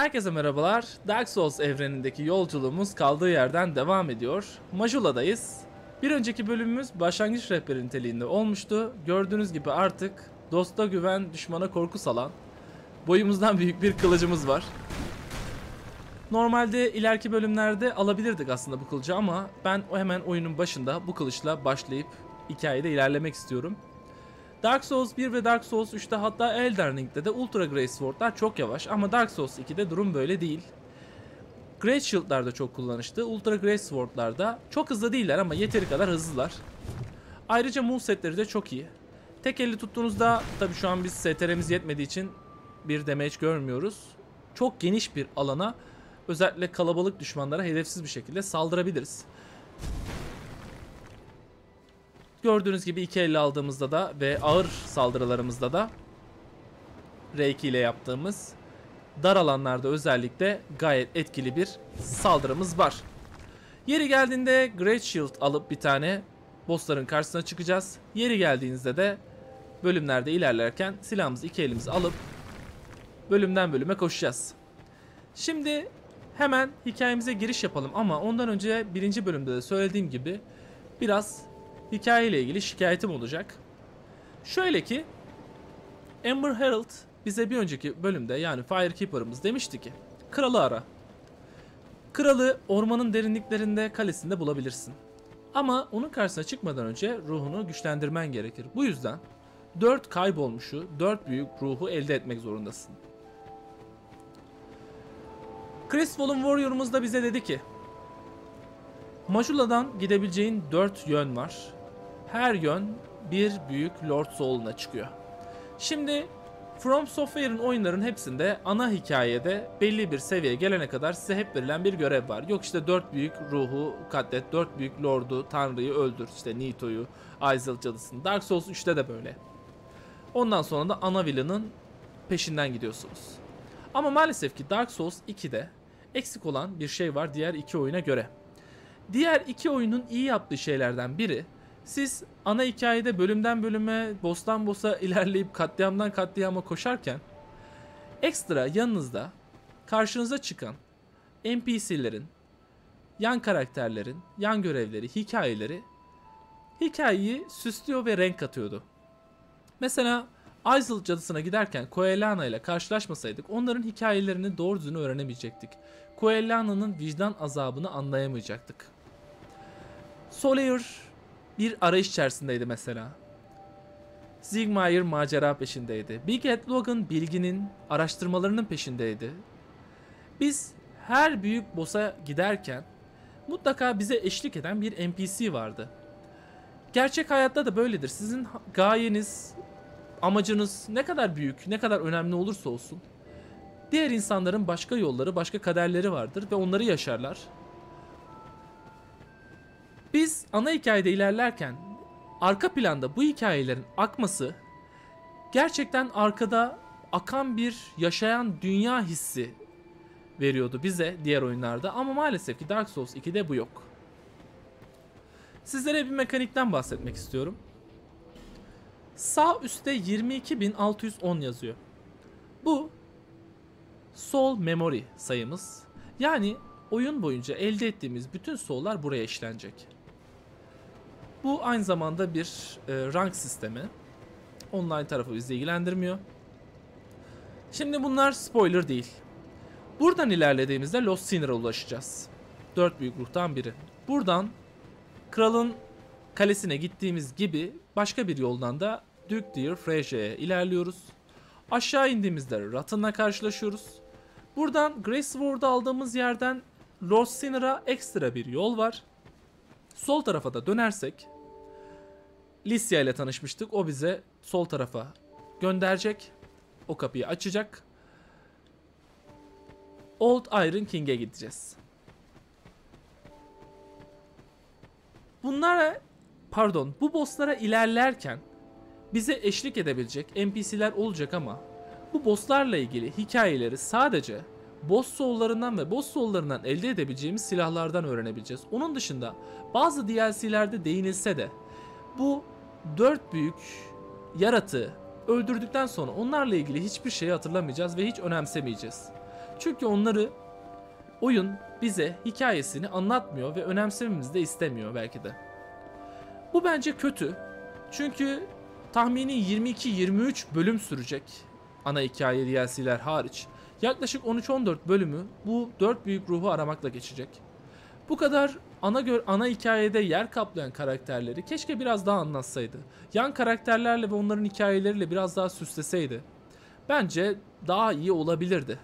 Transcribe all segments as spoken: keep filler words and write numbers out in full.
Herkese merhabalar. Dark Souls evrenindeki yolculuğumuz kaldığı yerden devam ediyor. Majula'dayız. Bir önceki bölümümüz başlangıç rehberi niteliğinde olmuştu. Gördüğünüz gibi artık dosta güven, düşmana korku salan boyumuzdan büyük bir kılıcımız var. Normalde ileriki bölümlerde alabilirdik aslında bu kılıcı ama ben o hemen oyunun başında bu kılıçla başlayıp hikayede ilerlemek istiyorum. Dark Souls bir ve Dark Souls üçte hatta Elden Ring'de de Ultra Great Sword'lar çok yavaş ama Dark Souls ikide durum böyle değil. Great Shield'lar da çok kullanışlı, Ultra Great Sword'lar da çok hızlı değiller ama yeteri kadar hızlılar. Ayrıca movesetleri de çok iyi. Tek elle tuttuğunuzda, tabi şu an biz S T R'miz yetmediği için bir damage görmüyoruz. Çok geniş bir alana, özellikle kalabalık düşmanlara hedefsiz bir şekilde saldırabiliriz. Gördüğünüz gibi iki elle aldığımızda da ve ağır saldırılarımızda da R iki ile yaptığımız dar alanlarda özellikle gayet etkili bir saldırımız var. Yeri geldiğinde Great Shield alıp bir tane bossların karşısına çıkacağız. Yeri geldiğinizde de bölümlerde ilerlerken silahımızı iki elimize alıp bölümden bölüme koşacağız. Şimdi hemen hikayemize giriş yapalım ama ondan önce birinci bölümde de söylediğim gibi biraz hikaye ile ilgili şikayetim olacak. Şöyle ki Amber Herald bize bir önceki bölümde, yani Firekeeper'ımız demişti ki kralı ara. Kralı ormanın derinliklerinde, kalesinde bulabilirsin. Ama onun karşısına çıkmadan önce ruhunu güçlendirmen gerekir. Bu yüzden dört kaybolmuşu, dört büyük ruhu elde etmek zorundasın. Crestfallen Warrior'ımız da bize dedi ki Majula'dan gidebileceğin dört yön var. Her yön bir büyük Lord Soul'una çıkıyor. Şimdi From Software'ın oyunların hepsinde ana hikayede belli bir seviyeye gelene kadar size hep verilen bir görev var. Yok işte dört büyük ruhu katlet, dört büyük lordu, tanrıyı öldür, işte Nito'yu, Aizel cadısını. Dark Souls üçte de böyle. Ondan sonra da ana villain'ın peşinden gidiyorsunuz. Ama maalesef ki Dark Souls ikide eksik olan bir şey var diğer iki oyuna göre. Diğer iki oyunun iyi yaptığı şeylerden biri, siz ana hikayede bölümden bölüme, boss'tan boss'a ilerleyip katliamdan katliama koşarken ekstra yanınızda karşınıza çıkan N P C'lerin, yan karakterlerin, yan görevleri, hikayeleri hikayeyi süslüyor ve renk katıyordu. Mesela Aizel cadısına giderken Koelana ile karşılaşmasaydık onların hikayelerini doğru düzgün öğrenemeyecektik. Koelana'nın vicdan azabını anlayamayacaktık. Solaire bir arayış içerisindeydi mesela. Siegmeyer macera peşindeydi. Big Ed Logan bilginin, araştırmalarının peşindeydi. Biz her büyük boss'a giderken mutlaka bize eşlik eden bir N P C vardı. Gerçek hayatta da böyledir. Sizin gayeniz, amacınız ne kadar büyük, ne kadar önemli olursa olsun, diğer insanların başka yolları, başka kaderleri vardır ve onları yaşarlar. Biz ana hikayede ilerlerken arka planda bu hikayelerin akması gerçekten arkada akan bir yaşayan dünya hissi veriyordu bize diğer oyunlarda ama maalesef ki Dark Souls ikide bu yok. Sizlere bir mekanikten bahsetmek istiyorum. Sağ üstte yirmi iki bin altı yüz on yazıyor. Bu Soul Memory sayımız. Yani oyun boyunca elde ettiğimiz bütün soul'lar buraya işlenecek. Bu aynı zamanda bir e, rank sistemi. Online tarafı bizi ilgilendirmiyor. Şimdi bunlar spoiler değil. Buradan ilerlediğimizde Lost Sinner'a ulaşacağız. Dört büyük ruhtan biri. Buradan kralın kalesine gittiğimiz gibi başka bir yoldan da Duke Deer Frasia'ya ilerliyoruz. Aşağı indiğimizde Ratton'la karşılaşıyoruz. Buradan Grey Sword'u aldığımız yerden Lost Sinner'a ekstra bir yol var. Sol tarafa da dönersek Lisya ile tanışmıştık. O bize sol tarafa gönderecek. O kapıyı açacak. Old Iron King'e gideceğiz. Bunlara, pardon, bu bosslara ilerlerken bize eşlik edebilecek N P C'ler olacak ama bu bosslarla ilgili hikayeleri sadece boss soul'larından ve boss soul'larından elde edebileceğimiz silahlardan öğrenebileceğiz. Onun dışında bazı D L C'lerde değinilse de bu dört büyük yaratığı öldürdükten sonra onlarla ilgili hiçbir şeyi hatırlamayacağız ve hiç önemsemeyeceğiz. Çünkü onları oyun bize hikayesini anlatmıyor ve önemsememizi de istemiyor belki de. Bu bence kötü. Çünkü tahmini yirmi iki yirmi üç bölüm sürecek ana hikaye D L C'ler hariç. Yaklaşık on üç on dört bölümü bu dört büyük ruhu aramakla geçecek. Bu kadar ana gör ana hikayede yer kaplayan karakterleri keşke biraz daha anlatsaydı. Yan karakterlerle ve onların hikayeleriyle biraz daha süsleseydi. Bence daha iyi olabilirdi.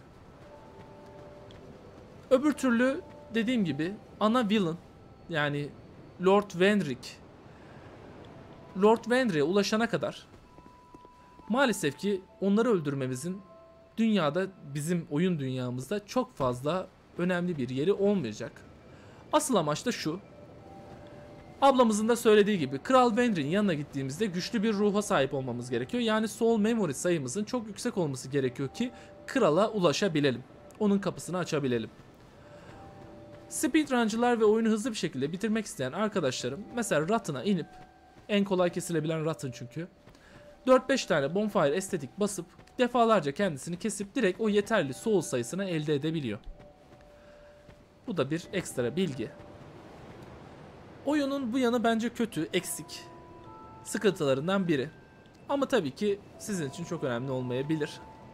Öbür türlü dediğim gibi ana villain yani Lord Vendrick Lord Vendrick'e ulaşana kadar maalesef ki onları öldürmemizin dünyada, bizim oyun dünyamızda çok fazla önemli bir yeri olmayacak. Asıl amaç da şu. Ablamızın da söylediği gibi Kral Vendrick'in yanına gittiğimizde güçlü bir ruha sahip olmamız gerekiyor. Yani Soul Memory sayımızın çok yüksek olması gerekiyor ki krala ulaşabilelim. Onun kapısını açabilelim. Speedruncılar ve oyunu hızlı bir şekilde bitirmek isteyen arkadaşlarım mesela Ratton'a inip, en kolay kesilebilen Ratton çünkü, dört beş tane Bonfire estetik basıp defalarca kendisini kesip direkt o yeterli soul sayısını elde edebiliyor. Bu da bir ekstra bilgi. Oyunun bu yanı bence kötü, eksik, sıkıntılarından biri. Ama tabii ki sizin için çok önemli olmayabilir.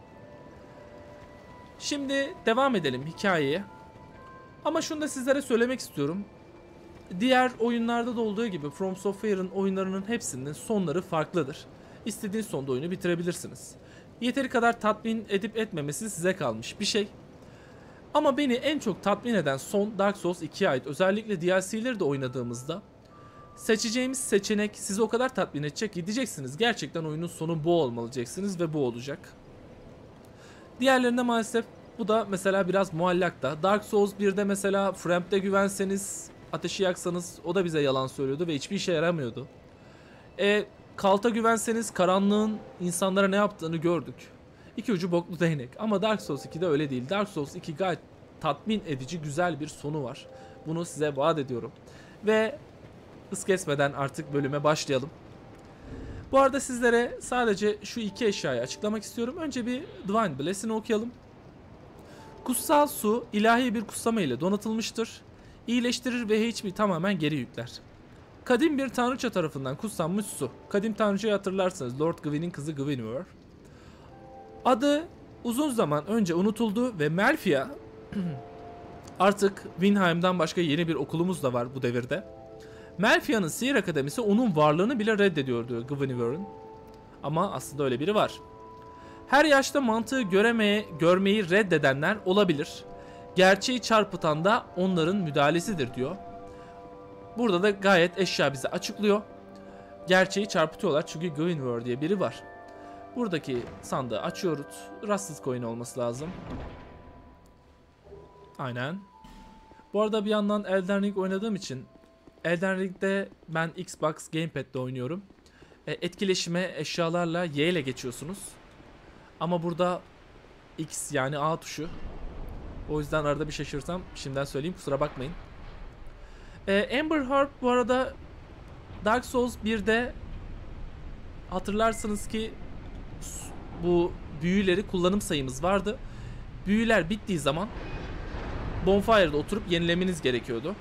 Şimdi devam edelim hikayeye. Ama şunu da sizlere söylemek istiyorum. Diğer oyunlarda da olduğu gibi From Software'ın oyunlarının hepsinin sonları farklıdır. İstediğiniz sonda oyunu bitirebilirsiniz. Yeteri kadar tatmin edip etmemesi size kalmış bir şey. Ama beni en çok tatmin eden son Dark Souls ikiye ait. Özellikle D L C'leri de oynadığımızda seçeceğimiz seçenek sizi o kadar tatmin edecek ki diyeceksiniz gerçekten oyunun sonu bu olmalı diyeceksiniz ve bu olacak. Diğerlerinde maalesef bu da mesela biraz muallakta. Dark Souls birde mesela Framp'te güvenseniz, ateşi yaksanız o da bize yalan söylüyordu ve hiçbir işe yaramıyordu. E, Kalt'a güvenseniz karanlığın insanlara ne yaptığını gördük. İki ucu boklu değnek. Ama Dark Souls ikide öyle değil. Dark Souls iki gayet tatmin edici, güzel bir sonu var. Bunu size vaat ediyorum. Ve hız kesmeden artık bölüme başlayalım. Bu arada sizlere sadece şu iki eşyayı açıklamak istiyorum. Önce bir Divine Blessing'i okuyalım. Kutsal su ilahi bir kutsama ile donatılmıştır. İyileştirir ve H P tamamen geri yükler. Kadim bir tanrıça tarafından kutsanmış su. Kadim tanrıçayı hatırlarsanız Lord Gwyn'in kızı Gwynfor. Adı uzun zaman önce unutuldu ve Melfia artık Vinheim'dan başka yeni bir okulumuz da var bu devirde. Melfia'nın sihir akademisi onun varlığını bile reddediyordu Gwynfor'un. Ama aslında öyle biri var. Her yaşta mantığı göremeye, görmeyi reddedenler olabilir. Gerçeği çarpıtan da onların müdahalesidir diyor. Burada da gayet eşya bize açıklıyor. Gerçeği çarpıtıyorlar çünkü Gwynfor diye biri var. Buradaki sandığı açıyoruz. Rusted coin olması lazım. Aynen. Bu arada bir yandan Elden Ring oynadığım için Elden Ring'de ben Xbox Gamepad'de oynuyorum. E, etkileşime eşyalarla Y ile geçiyorsunuz. Ama burada X yani A tuşu. O yüzden arada bir şaşırsam şimdiden söyleyeyim, kusura bakmayın. E, Ember Harp bu arada Dark Souls birde hatırlarsınız ki bu büyüleri kullanım sayımız vardı. Büyüler bittiği zaman Bonfire'da oturup yenilemeniz gerekiyordu.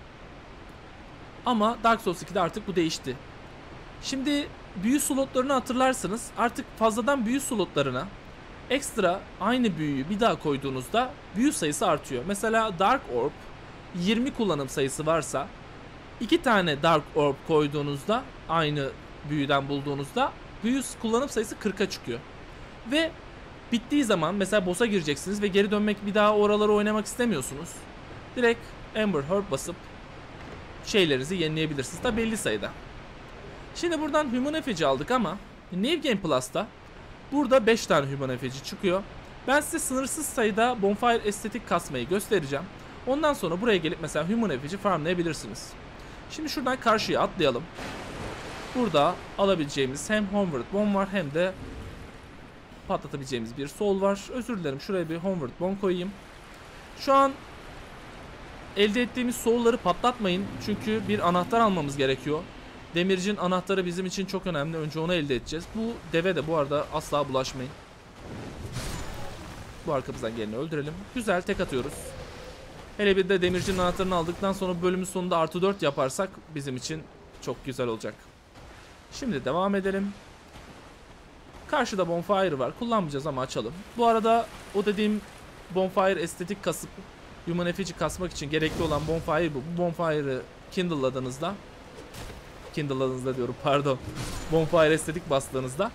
Ama Dark Souls ikide artık bu değişti. Şimdi büyü slotlarını hatırlarsınız. Artık fazladan büyü slotlarına ekstra aynı büyüyü bir daha koyduğunuzda büyü sayısı artıyor. Mesela Dark Orb yirmi kullanım sayısı varsa iki tane Dark Orb koyduğunuzda aynı büyüden bulduğunuzda büyü kullanım sayısı kırka çıkıyor. Ve bittiği zaman mesela boss'a gireceksiniz ve geri dönmek, bir daha oraları oynamak istemiyorsunuz. Direkt Ember Herb basıp şeylerinizi yenileyebilirsiniz da belli sayıda. Şimdi buradan Human Effigy aldık ama New Game Plus'ta burada beş tane Human Effigy çıkıyor. Ben size sınırsız sayıda Bonfire estetik kasmayı göstereceğim. Ondan sonra buraya gelip mesela Human Effigy farmlayabilirsiniz. Şimdi şuradan karşıya atlayalım. Burada alabileceğimiz hem Homeward Bomb var hem de patlatabileceğimiz bir soul var. Özür dilerim, şuraya bir Homeward Bomb koyayım. Şu an elde ettiğimiz soul'ları patlatmayın. Çünkü bir anahtar almamız gerekiyor. Demircin anahtarı bizim için çok önemli. Önce onu elde edeceğiz. Bu deve de bu arada asla bulaşmayın. Bu arkamızdan geleni öldürelim. Güzel, tek atıyoruz. Hele bir de demircinin anahtarını aldıktan sonra bölümün sonunda artı dört yaparsak bizim için çok güzel olacak. Şimdi devam edelim. Karşıda bonfire var. Kullanmayacağız ama açalım. Bu arada o dediğim bonfire estetik kasıp human effigy kasmak için gerekli olan bonfire bu. Bu bonfire'ı kindle'ladığınızda kindle'ladığınızda diyorum pardon. Bonfire estetik bastığınızda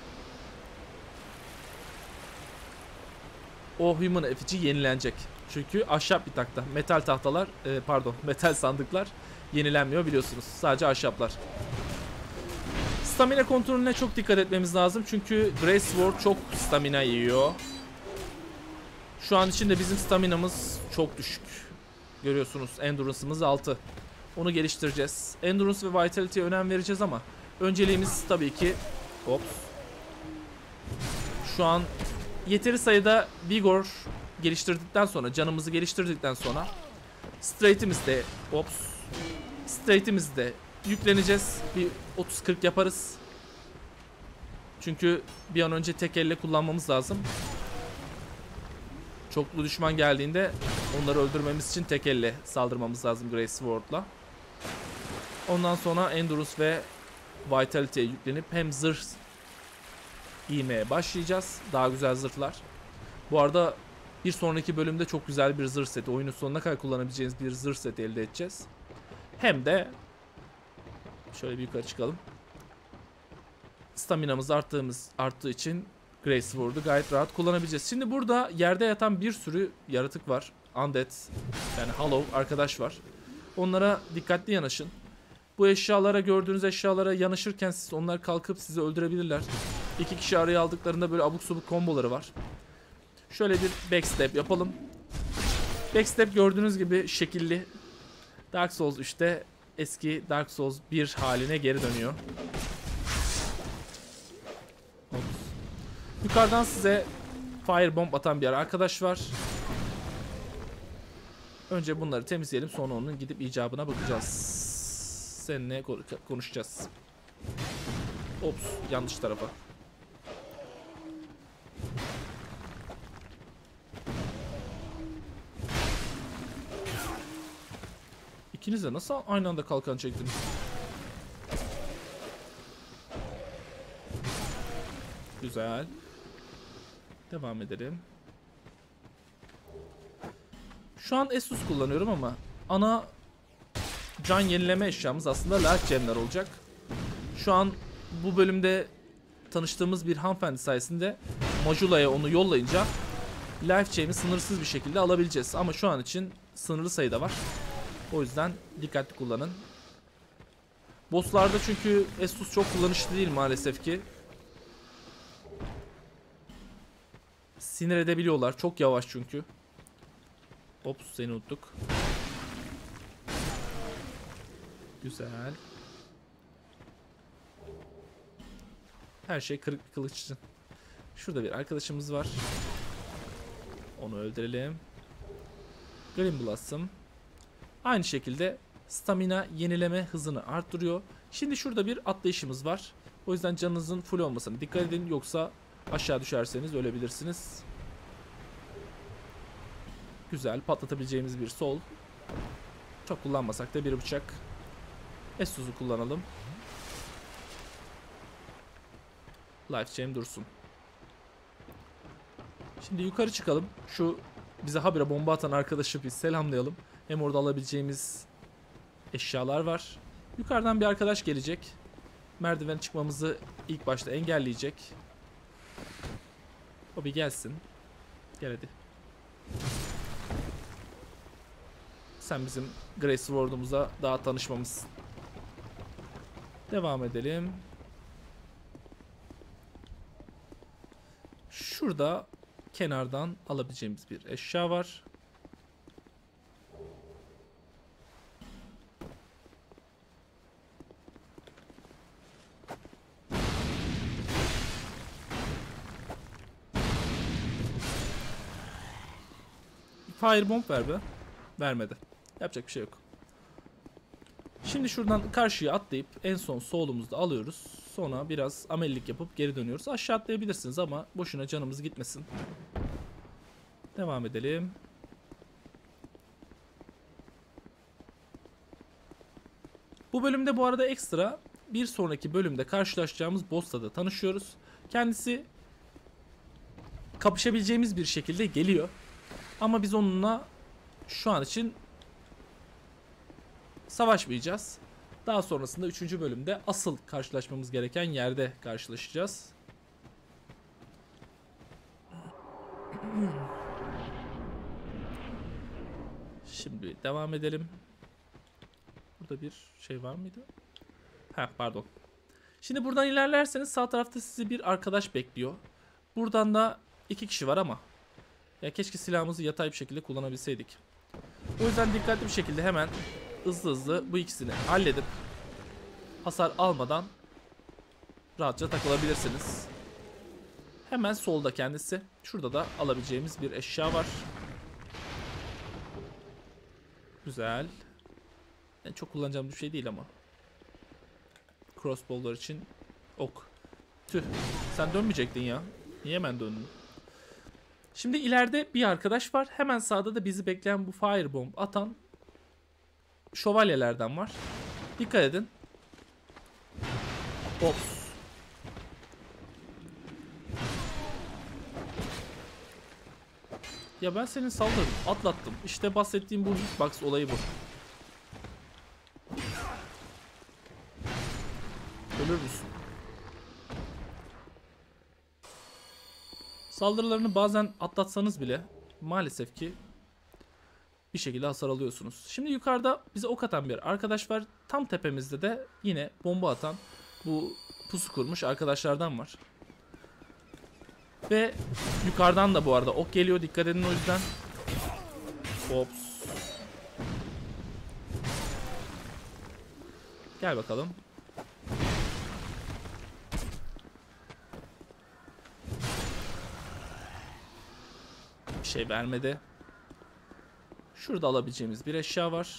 o human effigy yenilenecek. Çünkü ahşap bir takta. Metal tahtalar e, pardon metal sandıklar yenilenmiyor biliyorsunuz. Sadece ahşaplar. Stamina kontrolüne çok dikkat etmemiz lazım. Çünkü Grace Sword çok stamina yiyor. Şu an içinde bizim staminamız çok düşük. Görüyorsunuz endurance'ımız altı. Onu geliştireceğiz. Endurance ve Vitality'ye önem vereceğiz ama önceliğimiz tabii ki ops. Şu an yeteri sayıda Vigor geliştirdikten sonra, canımızı geliştirdikten sonra Straight'imiz de ops. Straight'imiz de yükleneceğiz. Bir otuz kırk yaparız. Çünkü bir an önce tek elle kullanmamız lazım. Çoklu düşman geldiğinde onları öldürmemiz için tek elle saldırmamız lazım Grace Sword'la. Ondan sonra Endurance ve Vitality'ye yüklenip hem zırh giymeye başlayacağız. Daha güzel zırhlar. Bu arada bir sonraki bölümde çok güzel bir zırh seti, oyunun sonuna kadar kullanabileceğiniz bir zırh seti elde edeceğiz. Hem de şöyle bir yukarı çıkalım. Staminamız arttığımız arttığı için Grace Sword'u gayet rahat kullanabileceğiz. Şimdi burada yerde yatan bir sürü yaratık var. Undead yani Hollow arkadaş var. Onlara dikkatli yanaşın. Bu eşyalara, gördüğünüz eşyalara yanaşırken siz onlar kalkıp sizi öldürebilirler. İki kişi araya aldıklarında böyle abuk subuk komboları var. Şöyle bir backstep yapalım. Backstep gördüğünüz gibi şekilli. Dark Souls üçte eski Dark Souls bir haline geri dönüyor. Ops. Yukarıdan size firebomb atan bir arkadaş var. Önce bunları temizleyelim, sonra onun gidip icabına bakacağız. Seninle konuşacağız. Ops, yanlış tarafa. İkiniz de nasıl aynı anda kalkan çektiniz? Güzel. Devam edelim. Şu an Estus kullanıyorum ama ana can yenileme eşyamız aslında Life Gem'ler olacak. Şu an bu bölümde tanıştığımız bir hanımefendi sayesinde Majula'ya onu yollayınca Life Gem'i sınırsız bir şekilde alabileceğiz. Ama şu an için sınırlı sayıda var. O yüzden dikkatli kullanın. Bosslarda çünkü Estus çok kullanışlı değil maalesef ki. Sinir edebiliyorlar. Çok yavaş çünkü. Ops, seni unuttuk. Güzel. Her şey kırık bir kılıç için. Şurada bir arkadaşımız var. Onu öldürelim. Green Blossom. Aynı şekilde stamina yenileme hızını arttırıyor. Şimdi şurada bir atlayışımız var. O yüzden canınızın full olmasına dikkat edin. Yoksa aşağı düşerseniz ölebilirsiniz. Güzel, patlatabileceğimiz bir sol. Çok kullanmasak da bir bıçak. Estus'u kullanalım. Life Gem dursun. Şimdi yukarı çıkalım. Şu bize habire bomba atan arkadaşı bir selamlayalım. Hem orada alabileceğimiz eşyalar var. Yukarıdan bir arkadaş gelecek. Merdiven çıkmamızı ilk başta engelleyecek. O bir gelsin. Gel hadi. Sen bizim Grace Sword'umuza daha tanışmamızsın. Devam edelim. Şurada kenardan alabileceğimiz bir eşya var. Firebomb ver be. Vermedi. Yapacak bir şey yok. Şimdi şuradan karşıya atlayıp en son soğulumuzu da alıyoruz. Sonra biraz amellik yapıp geri dönüyoruz. Aşağı atlayabilirsiniz ama boşuna canımız gitmesin. Devam edelim. Bu bölümde bu arada ekstra bir sonraki bölümde karşılaşacağımız boss'la da tanışıyoruz. Kendisi kapışabileceğimiz bir şekilde geliyor. Ama biz onunla şu an için savaşmayacağız. Daha sonrasında üçüncü bölümde asıl karşılaşmamız gereken yerde karşılaşacağız. Şimdi devam edelim. Burada bir şey var mıydı? Heh, pardon. Şimdi buradan ilerlerseniz sağ tarafta sizi bir arkadaş bekliyor. Buradan da iki kişi var ama ya keşke silahımızı yatay bir şekilde kullanabilseydik. O yüzden dikkatli bir şekilde hemen hızlı hızlı bu ikisini halledip hasar almadan rahatça takılabilirsiniz. Hemen solda kendisi. Şurada da alabileceğimiz bir eşya var. Güzel. Yani çok kullanacağım bir şey değil ama. Crossbow'lar için ok. Tüh. Sen dönmeyecektin ya. Niye hemen döndün? Şimdi ileride bir arkadaş var. Hemen sağda da bizi bekleyen bu firebomb atan şövalyelerden var. Dikkat edin. Ops. Ya ben senin saldırın atlattım. İşte bahsettiğim bu hitbox olayı bu. Ölür müsün? Saldırılarını bazen atlatsanız bile maalesef ki bir şekilde hasar alıyorsunuz. Şimdi yukarıda bize ok atan bir arkadaş var. Tam tepemizde de yine bomba atan bu pusu kurmuş arkadaşlardan var. Ve yukarıdan da bu arada ok geliyor. Dikkat edin o yüzden. Ops. Gel bakalım. Bir şey vermedi. Şurada alabileceğimiz bir eşya var.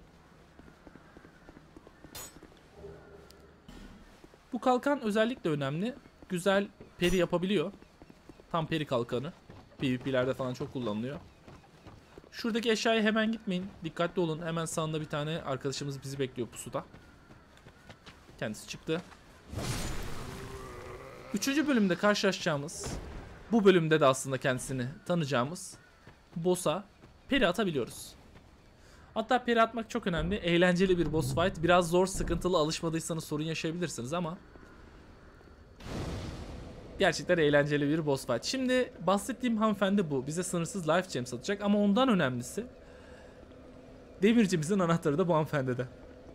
Bu kalkan özellikle önemli. Güzel peri yapabiliyor. Tam peri kalkanı. PvP'lerde falan çok kullanılıyor. Şuradaki eşyaya hemen gitmeyin. Dikkatli olun. Hemen sağında bir tane arkadaşımız bizi bekliyor pusuda. Kendisi çıktı. Üçüncü bölümde karşılaşacağımız, bu bölümde de aslında kendisini tanıyacağımız boss'a peri atabiliyoruz. Hatta peri atmak çok önemli. Eğlenceli bir boss fight. Biraz zor, sıkıntılı, alışmadıysanız sorun yaşayabilirsiniz ama gerçekten eğlenceli bir boss fight. Şimdi bahsettiğim hanımefendi bu. Bize sınırsız life gem satacak ama ondan önemlisi demircimizin anahtarı da bu hanımefendide.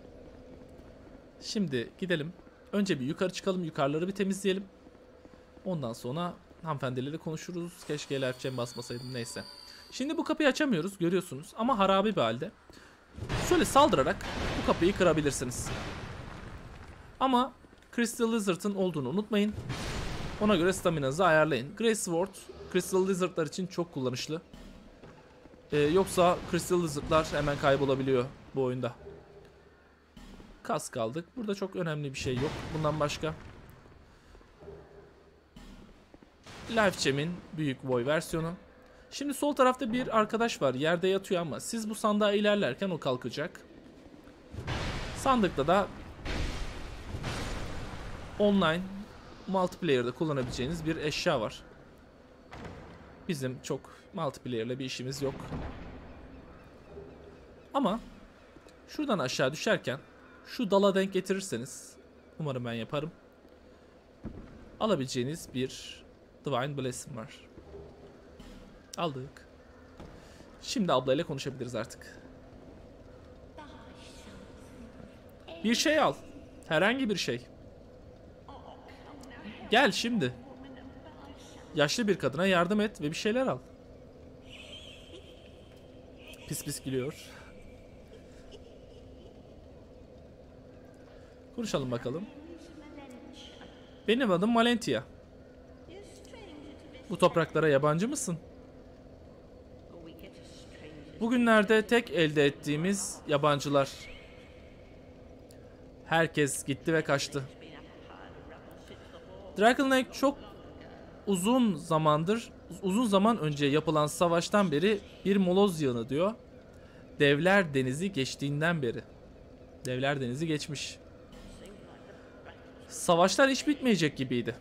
Şimdi gidelim. Önce bir yukarı çıkalım. Yukarıları bir temizleyelim. Ondan sonra hanımefendiyle de konuşuruz. Keşke life gem basmasaydım, neyse. Şimdi bu kapıyı açamıyoruz, görüyorsunuz ama harabe bir halde. Şöyle saldırarak bu kapıyı kırabilirsiniz. Ama Crystal Lizard'ın olduğunu unutmayın. Ona göre staminanızı ayarlayın. Grey Sword Crystal Lizard'lar için çok kullanışlı. Ee, yoksa Crystal Lizard'lar hemen kaybolabiliyor bu oyunda. Kask aldık. Burada çok önemli bir şey yok. Bundan başka. Life Gem'in büyük boy versiyonu. Şimdi sol tarafta bir arkadaş var. Yerde yatıyor ama siz bu sandığa ilerlerken o kalkacak. Sandıkta da online multiplayer'da kullanabileceğiniz bir eşya var. Bizim çok multiplayer'la bir işimiz yok. Ama şuradan aşağı düşerken şu dala denk getirirseniz, umarım ben yaparım, alabileceğiniz bir Divine Blessing var. Aldık. Şimdi ablayla konuşabiliriz artık. Bir şey al. Herhangi bir şey. Gel şimdi. Yaşlı bir kadına yardım et ve bir şeyler al. Pis pis gülüyor. Konuşalım bakalım. Benim adım Malentia. Bu topraklara yabancı mısın? Bugünlerde tek elde ettiğimiz yabancılar. Herkes gitti ve kaçtı. Dragon Lake çok uzun zamandır uzun zaman önce yapılan savaştan beri bir moloz yığını diyor. Devler Denizi geçtiğinden beri. Devler Denizi geçmiş. Savaşlar hiç bitmeyecek gibiydi.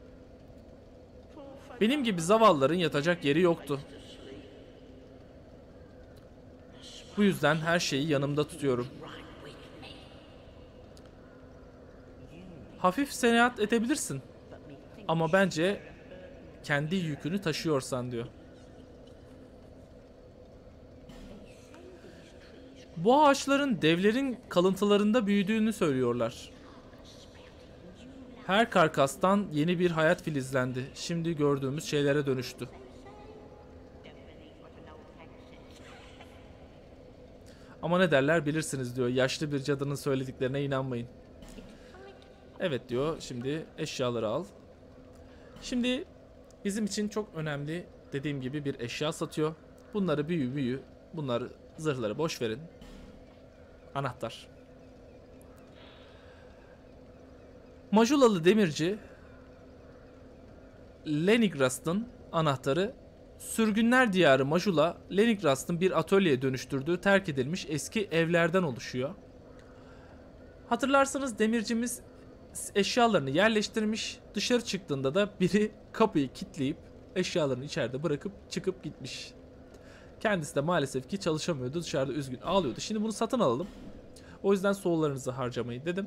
Benim gibi zavallıların yatacak yeri yoktu. Bu yüzden her şeyi yanımda tutuyorum. Hafif seyahat edebilirsin. Ama bence kendi yükünü taşıyorsan diyor. Bu ağaçların devlerin kalıntılarında büyüdüğünü söylüyorlar. Her karkastan yeni bir hayat filizlendi. Şimdi gördüğümüz şeylere dönüştü. Ama ne derler bilirsiniz diyor. Yaşlı bir cadının söylediklerine inanmayın. Evet diyor. Şimdi eşyaları al. Şimdi bizim için çok önemli dediğim gibi bir eşya satıyor. Bunları büyü büyü. Bunları zırhları boş verin. Anahtar. Majulalı demirci Leningrast'ın anahtarı. Sürgünler diyarı Majula, Leningrast'ın bir atölyeye dönüştürdüğü terk edilmiş eski evlerden oluşuyor. Hatırlarsanız demircimiz eşyalarını yerleştirmiş. Dışarı çıktığında da biri kapıyı kilitleyip eşyalarını içeride bırakıp çıkıp gitmiş. Kendisi de maalesef ki çalışamıyordu. Dışarıda üzgün ağlıyordu. Şimdi bunu satın alalım. O yüzden soğullarınızı harcamayın dedim.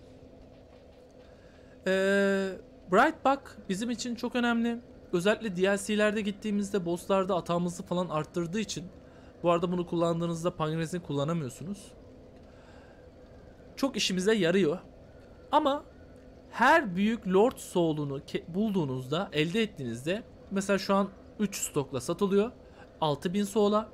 Ee, Brightbuck bizim için çok önemli. Özellikle D L C'lerde gittiğimizde bosslarda atağımızı falan arttırdığı için. Bu arada bunu kullandığınızda Pangres'ini kullanamıyorsunuz. Çok işimize yarıyor. Ama her büyük Lord Soul'unu bulduğunuzda, elde ettiğinizde, mesela şu an üç stokla satılıyor. altı bin Soul'a.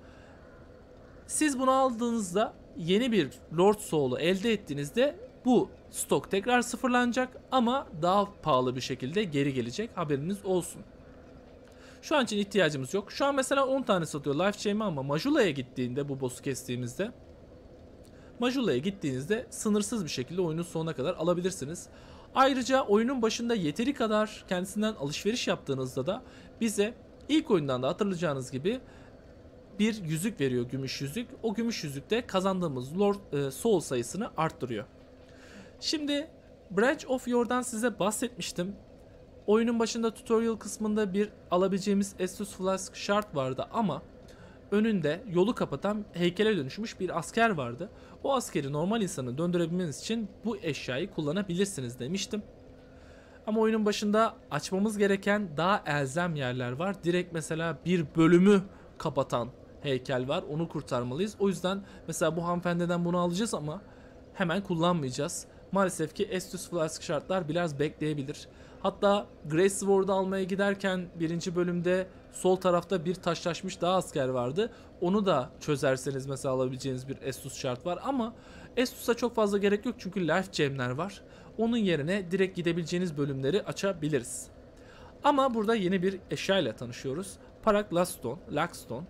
Siz bunu aldığınızda yeni bir Lord Soul'u elde ettiğinizde bu stok tekrar sıfırlanacak ama daha pahalı bir şekilde geri gelecek. Haberiniz olsun. Şu an için ihtiyacımız yok. Şu an mesela on tane satıyor Life Chain'i ama Majula'ya gittiğinde, bu boss'u kestiğimizde, Majula'ya gittiğinizde sınırsız bir şekilde oyunun sonuna kadar alabilirsiniz. Ayrıca oyunun başında yeteri kadar kendisinden alışveriş yaptığınızda da bize ilk oyundan da hatırlayacağınız gibi bir yüzük veriyor, gümüş yüzük. O gümüş yüzükte kazandığımız Lord e, Soul sayısını arttırıyor. Şimdi Branch of Yor'dan size bahsetmiştim. Oyunun başında tutorial kısmında bir alabileceğimiz Estus Flask Shard vardı ama önünde yolu kapatan heykele dönüşmüş bir asker vardı. O askeri normal insanı döndürebilmeniz için bu eşyayı kullanabilirsiniz demiştim. Ama oyunun başında açmamız gereken daha elzem yerler var. Direkt mesela bir bölümü kapatan heykel var. Onu kurtarmalıyız. O yüzden mesela bu hanımefendiden bunu alacağız ama hemen kullanmayacağız. Maalesef ki Estus Flask şartlar biraz bekleyebilir. Hatta Grace Sword'u almaya giderken birinci bölümde sol tarafta bir taşlaşmış daha asker vardı. Onu da çözerseniz mesela alabileceğiniz bir Estus şart var ama Estus'a çok fazla gerek yok çünkü Life Gem'ler var. Onun yerine direkt gidebileceğiniz bölümleri açabiliriz. Ama burada yeni bir eşya ile tanışıyoruz. Paraglasstone, Laxstone.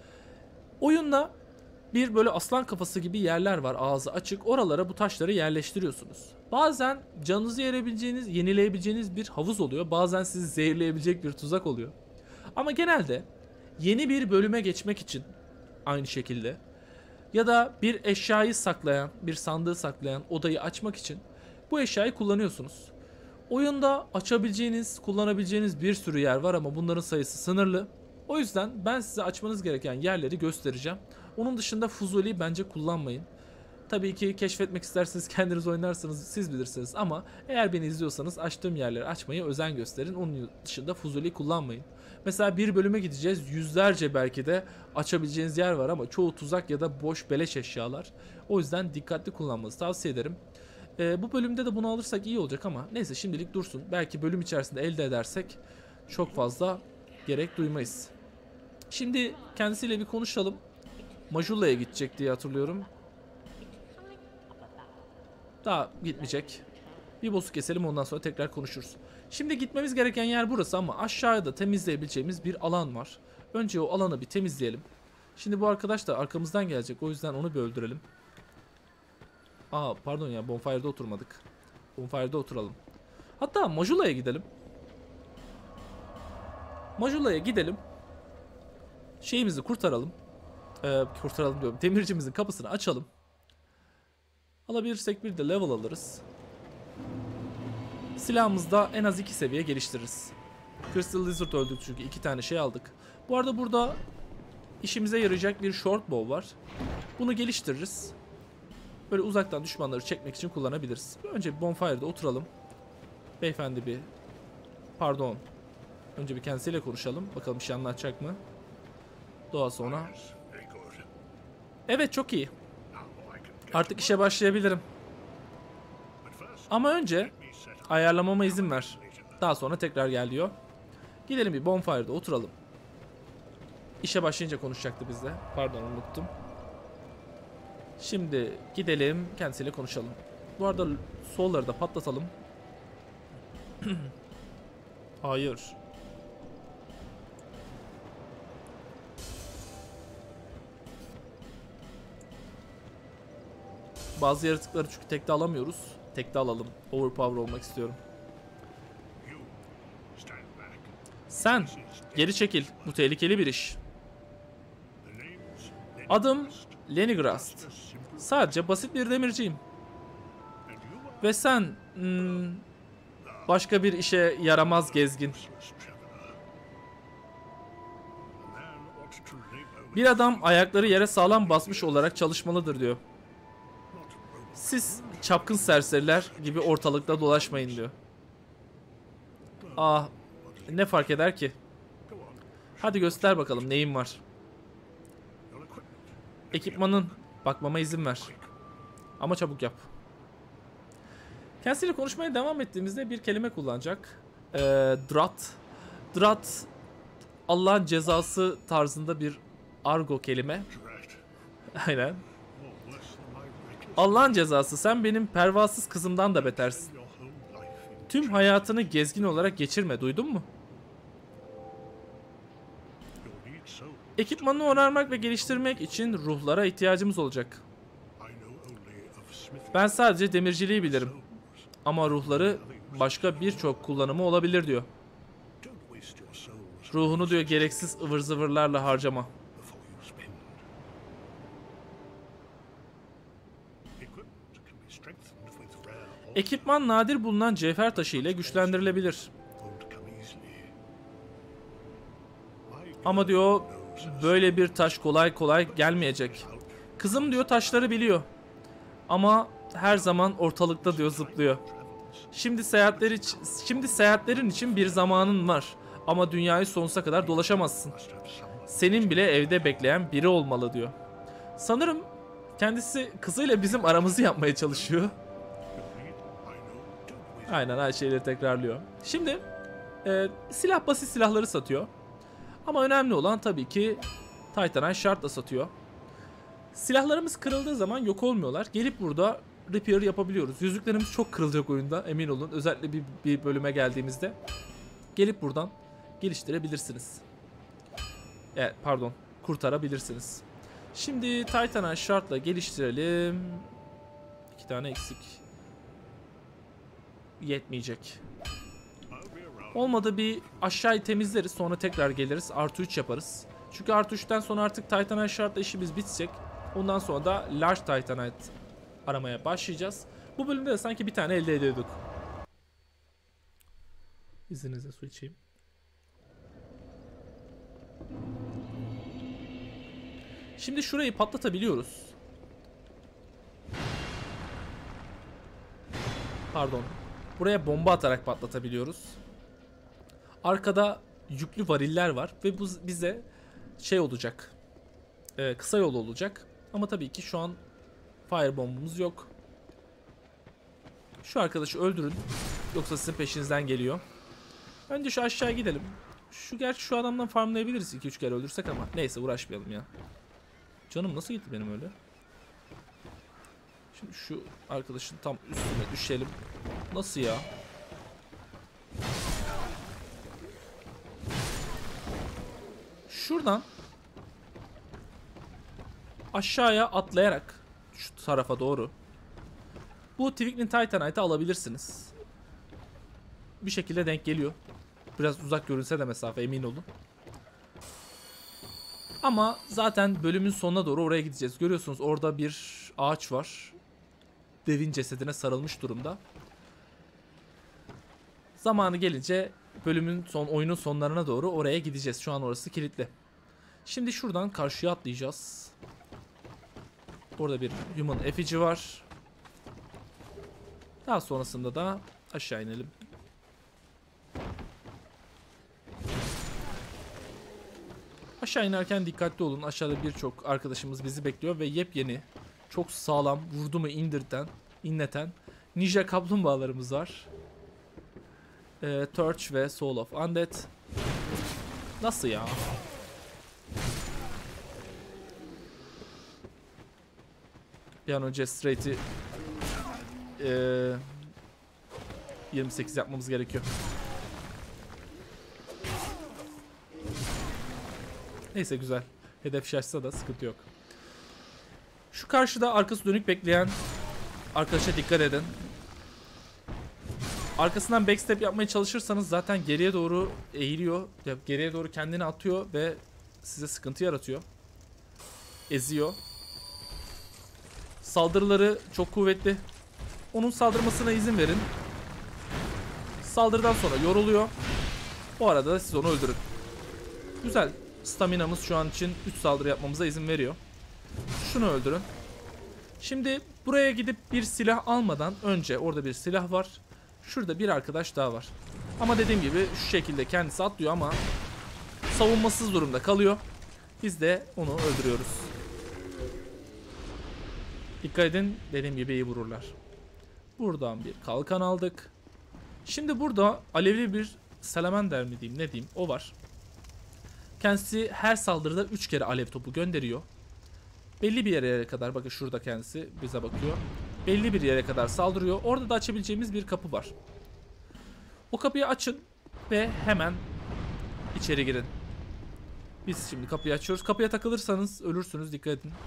Oyunda bir böyle aslan kafası gibi yerler var, ağzı açık. Oralara bu taşları yerleştiriyorsunuz. Bazen canınızı yerebileceğiniz, yenileyebileceğiniz bir havuz oluyor. Bazen sizi zehirleyebilecek bir tuzak oluyor. Ama genelde yeni bir bölüme geçmek için aynı şekilde ya da bir eşyayı saklayan, bir sandığı saklayan odayı açmak için bu eşyayı kullanıyorsunuz. Oyunda açabileceğiniz, kullanabileceğiniz bir sürü yer var ama bunların sayısı sınırlı. O yüzden ben size açmanız gereken yerleri göstereceğim. Onun dışında Fuzuli bence kullanmayın. Tabii ki keşfetmek isterseniz kendiniz oynarsınız, siz bilirsiniz ama eğer beni izliyorsanız açtığım yerleri açmaya özen gösterin. Onun dışında Fuzuli kullanmayın. Mesela bir bölüme gideceğiz, yüzlerce belki de açabileceğiniz yer var ama çoğu tuzak ya da boş beleş eşyalar. O yüzden dikkatli kullanmanızı tavsiye ederim. Ee, bu bölümde de bunu alırsak iyi olacak ama neyse şimdilik dursun. Belki bölüm içerisinde elde edersek çok fazla gerek duymayız. Şimdi kendisiyle bir konuşalım. Majula'ya gidecek diye hatırlıyorum. Daha gitmeyecek. Bir boss'u keselim ondan sonra tekrar konuşuruz. Şimdi gitmemiz gereken yer burası ama aşağıda temizleyebileceğimiz bir alan var. Önce o alanı bir temizleyelim. Şimdi bu arkadaş da arkamızdan gelecek. O yüzden onu bir öldürelim. Aa pardon ya, Bonfire'da oturmadık. Bonfire'da oturalım. Hatta Majula'ya gidelim. Majula'ya gidelim. Şeyimizi kurtaralım. Ee, kurtaralım diyorum. Demircimizin kapısını açalım. Alabilirsek bir de level alırız. Silahımızda en az iki seviye geliştiririz. Crystal Lizard öldük çünkü iki tane şey aldık. Bu arada burada işimize yarayacak bir short bow var. Bunu geliştiririz. Böyle uzaktan düşmanları çekmek için kullanabiliriz. Önce bir bonfire'da oturalım. Beyefendi bir... Pardon. Önce bir kendisiyle konuşalım. Bakalım bir şey anlatacak mı? Doğa sonra. Evet, çok iyi. Artık işe başlayabilirim. Ama önce ayarlamama izin ver. Daha sonra tekrar gel diyor. Gidelim bir bonfire'da oturalım. İşe başlayınca konuşacaktı bizle. Pardon, unuttum. Şimdi gidelim kendisiyle konuşalım. Bu arada solları da patlatalım. Hayır. Bazı yaratıkları çünkü tekte alamıyoruz. Tekte alalım. Overpower olmak istiyorum. Sen geri çekil. Bu tehlikeli bir iş. Adım Lenigrast. Sadece basit bir demirciyim. Ve sen hmm, başka bir işe yaramaz gezgin. Bir adam ayakları yere sağlam basmış olarak çalışmalıdır diyor. Siz çapkın serseriler gibi ortalıkta dolaşmayın diyor. Ah, ne fark eder ki? Hadi göster bakalım neyin var. Ekipmanın, bakmama izin ver. Ama çabuk yap. Kendisiyle konuşmaya devam ettiğimizde bir kelime kullanacak. Ee, drat. Drat, Allah'ın cezası tarzında bir argo kelime. Aynen. Allah'ın cezası, sen benim pervasız kızımdan da betersin. Tüm hayatını gezgin olarak geçirme, duydun mu? Ekipmanı onarmak ve geliştirmek için ruhlara ihtiyacımız olacak. Ben sadece demirciliği bilirim. Ama ruhları başka birçok kullanımı olabilir diyor. Ruhunu diyor gereksiz ıvır zıvırlarla harcama. Ekipman nadir bulunan cevher taşı ile güçlendirilebilir. Ama diyor böyle bir taş kolay kolay gelmeyecek. Kızım diyor taşları biliyor. Ama her zaman ortalıkta diyor zıplıyor. Şimdi seyahatler için, şimdi seyahatlerin için bir zamanın var. Ama dünyayı sonsuza kadar dolaşamazsın. Senin bile evde bekleyen biri olmalı diyor. Sanırım kendisi kızıyla bizim aramızı yapmaya çalışıyor. Aynen, her şeyleri tekrarlıyor. Şimdi e, silah basit silahları satıyor. Ama önemli olan tabii ki Titanite Shard'la satıyor. Silahlarımız kırıldığı zaman yok olmuyorlar. Gelip burada repair yapabiliyoruz. Yüzüklerimiz çok kırılacak oyunda, emin olun. Özellikle bir, bir bölüme geldiğimizde. Gelip buradan geliştirebilirsiniz. Evet, pardon, kurtarabilirsiniz. Şimdi Titanite Shard'la geliştirelim. İki tane eksik. Yetmeyecek. Olmadı bir aşağıyı temizleriz, sonra tekrar geliriz, artı üç yaparız. Çünkü artı üçten sonra artık Titanite Shard'la işimiz bitecek. Ondan sonra da Large Titanite aramaya başlayacağız. Bu bölümde de sanki bir tane elde ediyorduk. İzninizle su içeyim. Şimdi şurayı patlatabiliyoruz. Pardon. Buraya bomba atarak patlatabiliyoruz. Arkada yüklü variller var ve bu bize şey olacak. E, kısa yol olacak. Ama tabii ki şu an fire bombumuz yok. Şu arkadaşı öldürün. Yoksa sizin peşinizden geliyor. Önce şu aşağı gidelim. Şu gerçi şu adamdan farmlayabiliriz iki üç kere öldürsek ama neyse, uğraşmayalım ya. Canım nasıl gitti benim öyle? Şimdi şu arkadaşın tam üstüne düşelim. Nasıl ya? Şuradan aşağıya atlayarak şu tarafa doğru bu Twigling Titanite'ı alabilirsiniz. Bir şekilde denk geliyor. Biraz uzak görünse de mesafe, emin olun. Ama zaten bölümün sonuna doğru oraya gideceğiz. Görüyorsunuz orada bir ağaç var. Devin cesedine sarılmış durumda. Zamanı gelince bölümün son oyunun sonlarına doğru oraya gideceğiz. Şu an orası kilitli. Şimdi şuradan karşıya atlayacağız. Orada bir human effigy var. Daha sonrasında da aşağı inelim. Aşağı inerken dikkatli olun. Aşağıda birçok arkadaşımız bizi bekliyor ve yepyeni, çok sağlam, vurdu mu indirten, inleten ninja kaplumbağalarımız var. Ee, Torch ve Soul of Undead. Nasıl ya? Bir an önce straight'i ee, yirmi sekiz yapmamız gerekiyor. Neyse, güzel. Hedef şaşsa da sıkıntı yok. Şu karşıda arkası dönük bekleyen arkadaşa dikkat edin. Arkasından backstep yapmaya çalışırsanız zaten geriye doğru eğiliyor. Geriye doğru kendini atıyor ve size sıkıntı yaratıyor. Eziyor. Saldırıları çok kuvvetli. Onun saldırmasına izin verin. Saldırıdan sonra yoruluyor. O arada da siz onu öldürün. Güzel. Staminamız şu an için üç saldırı yapmamıza izin veriyor. Şunu öldürün. Şimdi buraya gidip bir silah almadan önce orada bir silah var. Şurada bir arkadaş daha var. Ama dediğim gibi şu şekilde kendisi atlıyor ama savunmasız durumda kalıyor. Biz de onu öldürüyoruz. Dikkat edin, dediğim gibi iyi vururlar. Buradan bir kalkan aldık. Şimdi burada alevli bir salamander mi diyeyim, ne diyeyim, o var. Kendisi her saldırıda üç kere alev topu gönderiyor. Belli bir yere kadar, bakın şurada kendisi bize bakıyor. Belli bir yere kadar saldırıyor. Orada da açabileceğimiz bir kapı var. O kapıyı açın ve hemen içeri girin. Biz şimdi kapıyı açıyoruz. Kapıya takılırsanız ölürsünüz, dikkat edin.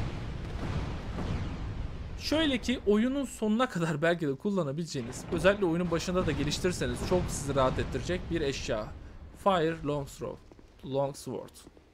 Şöyle ki oyunun sonuna kadar belki de kullanabileceğiniz, özellikle oyunun başında da geliştirirseniz çok sizi rahat ettirecek bir eşya. Fire Longsword. Longsword.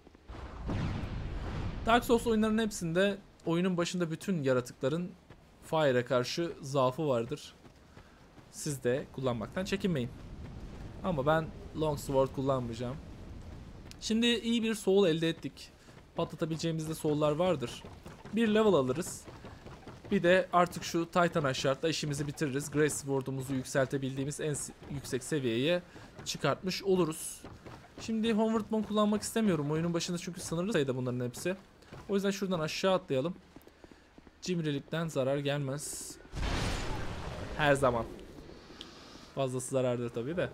Dark Souls oyunlarının hepsinde oyunun başında bütün yaratıkların Fire'a karşı zaafı vardır. Siz de kullanmaktan çekinmeyin. Ama ben Longsword kullanmayacağım. Şimdi iyi bir soul elde ettik. Patlatabileceğimiz de soul'lar vardır. Bir level alırız. Bir de artık şu Titan Shard'la işimizi bitiririz. Grace Sword'umuzu yükseltebildiğimiz en yüksek seviyeye çıkartmış oluruz. Şimdi Homeward Bone kullanmak istemiyorum oyunun başında çünkü sınırlı sayıda bunların hepsi. O yüzden şuradan aşağı atlayalım. Cimrilikten zarar gelmez. Her zaman. Fazlası zarardır tabii de.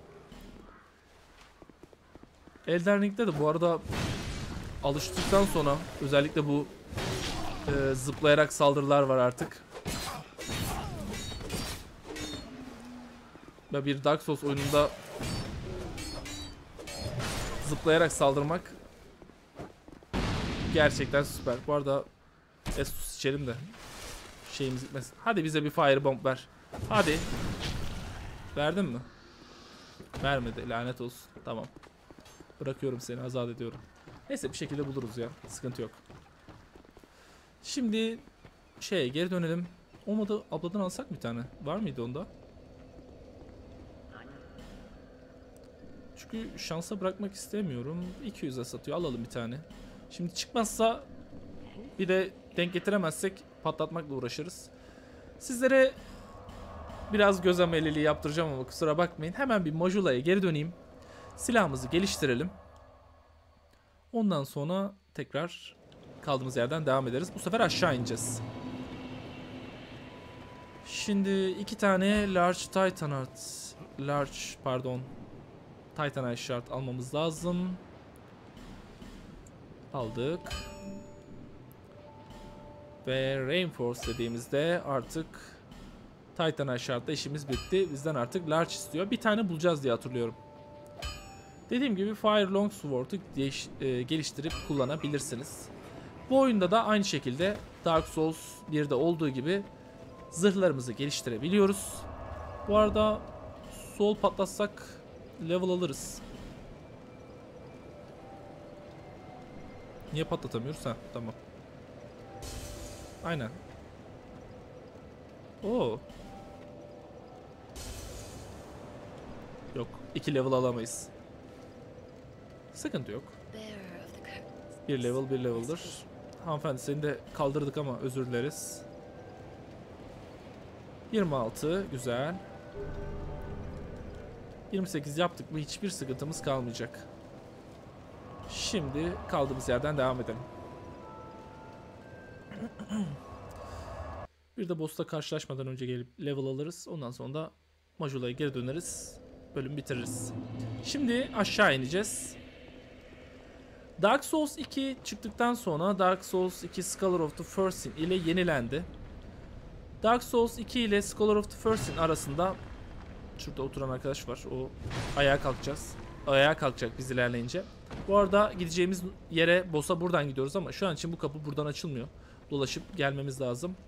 Elden Ring'de de bu arada alıştıktan sonra özellikle bu e, zıplayarak saldırılar var artık. Ve bir Dark Souls oyununda zıplayarak saldırmak gerçekten süper. Bu arada Estus içelim de şeyimiz gitmesin. Hadi bize bir firebomb ver. Hadi. Verdin mi? Vermedi. Lanet olsun. Tamam. Bırakıyorum seni. Azat ediyorum. Neyse bir şekilde buluruz ya. Sıkıntı yok. Şimdi şeye geri dönelim. Olmadı abladan alsak bir tane. Var mıydı onda? Çünkü şansa bırakmak istemiyorum. iki yüze satıyor. Alalım bir tane. Şimdi çıkmazsa bir de denk getiremezsek patlatmakla uğraşırız. Sizlere biraz göz ameliliği yaptıracağım ama kusura bakmayın. Hemen bir Majula'ya geri döneyim. Silahımızı geliştirelim. Ondan sonra tekrar kaldığımız yerden devam ederiz. Bu sefer aşağı ineceğiz. Şimdi iki tane Large Titanite, Large pardon, Titanite Shard almamız lazım. Aldık. Ve Reinforce dediğimizde artık Titanite Shard'da işimiz bitti. Bizden artık Large istiyor. Bir tane bulacağız diye hatırlıyorum. Dediğim gibi Fire Longsword'u e, geliştirip kullanabilirsiniz. Bu oyunda da aynı şekilde Dark Souls birde olduğu gibi zırhlarımızı geliştirebiliyoruz. Bu arada soul patlatsak level alırız. Niye patlatamıyoruz? Ha, tamam. Aynen. Oo. Yok. iki level alamayız. Sıkıntı yok. Bir level bir level'dır. Hanımefendi seni de kaldırdık ama özür dileriz. yirmi altı. Güzel. yirmi sekiz yaptık mı hiçbir sıkıntımız kalmayacak. Şimdi kaldığımız yerden devam edelim. Bir de boss'la karşılaşmadan önce gelip level alırız. Ondan sonra da Majula'ya geri döneriz. Bölüm bitiririz. Şimdi aşağı ineceğiz. Dark Souls iki çıktıktan sonra Dark Souls iki Scholar of the First Sin ile yenilendi. Dark Souls iki ile Scholar of the First Sin arasında şurada oturan arkadaş var. O ayağa kalkacağız. Ayağa kalkacak biz ilerleyince. Bu arada gideceğimiz yere boss'a buradan gidiyoruz ama şu an için bu kapı buradan açılmıyor. Dolaşıp gelmemiz lazım.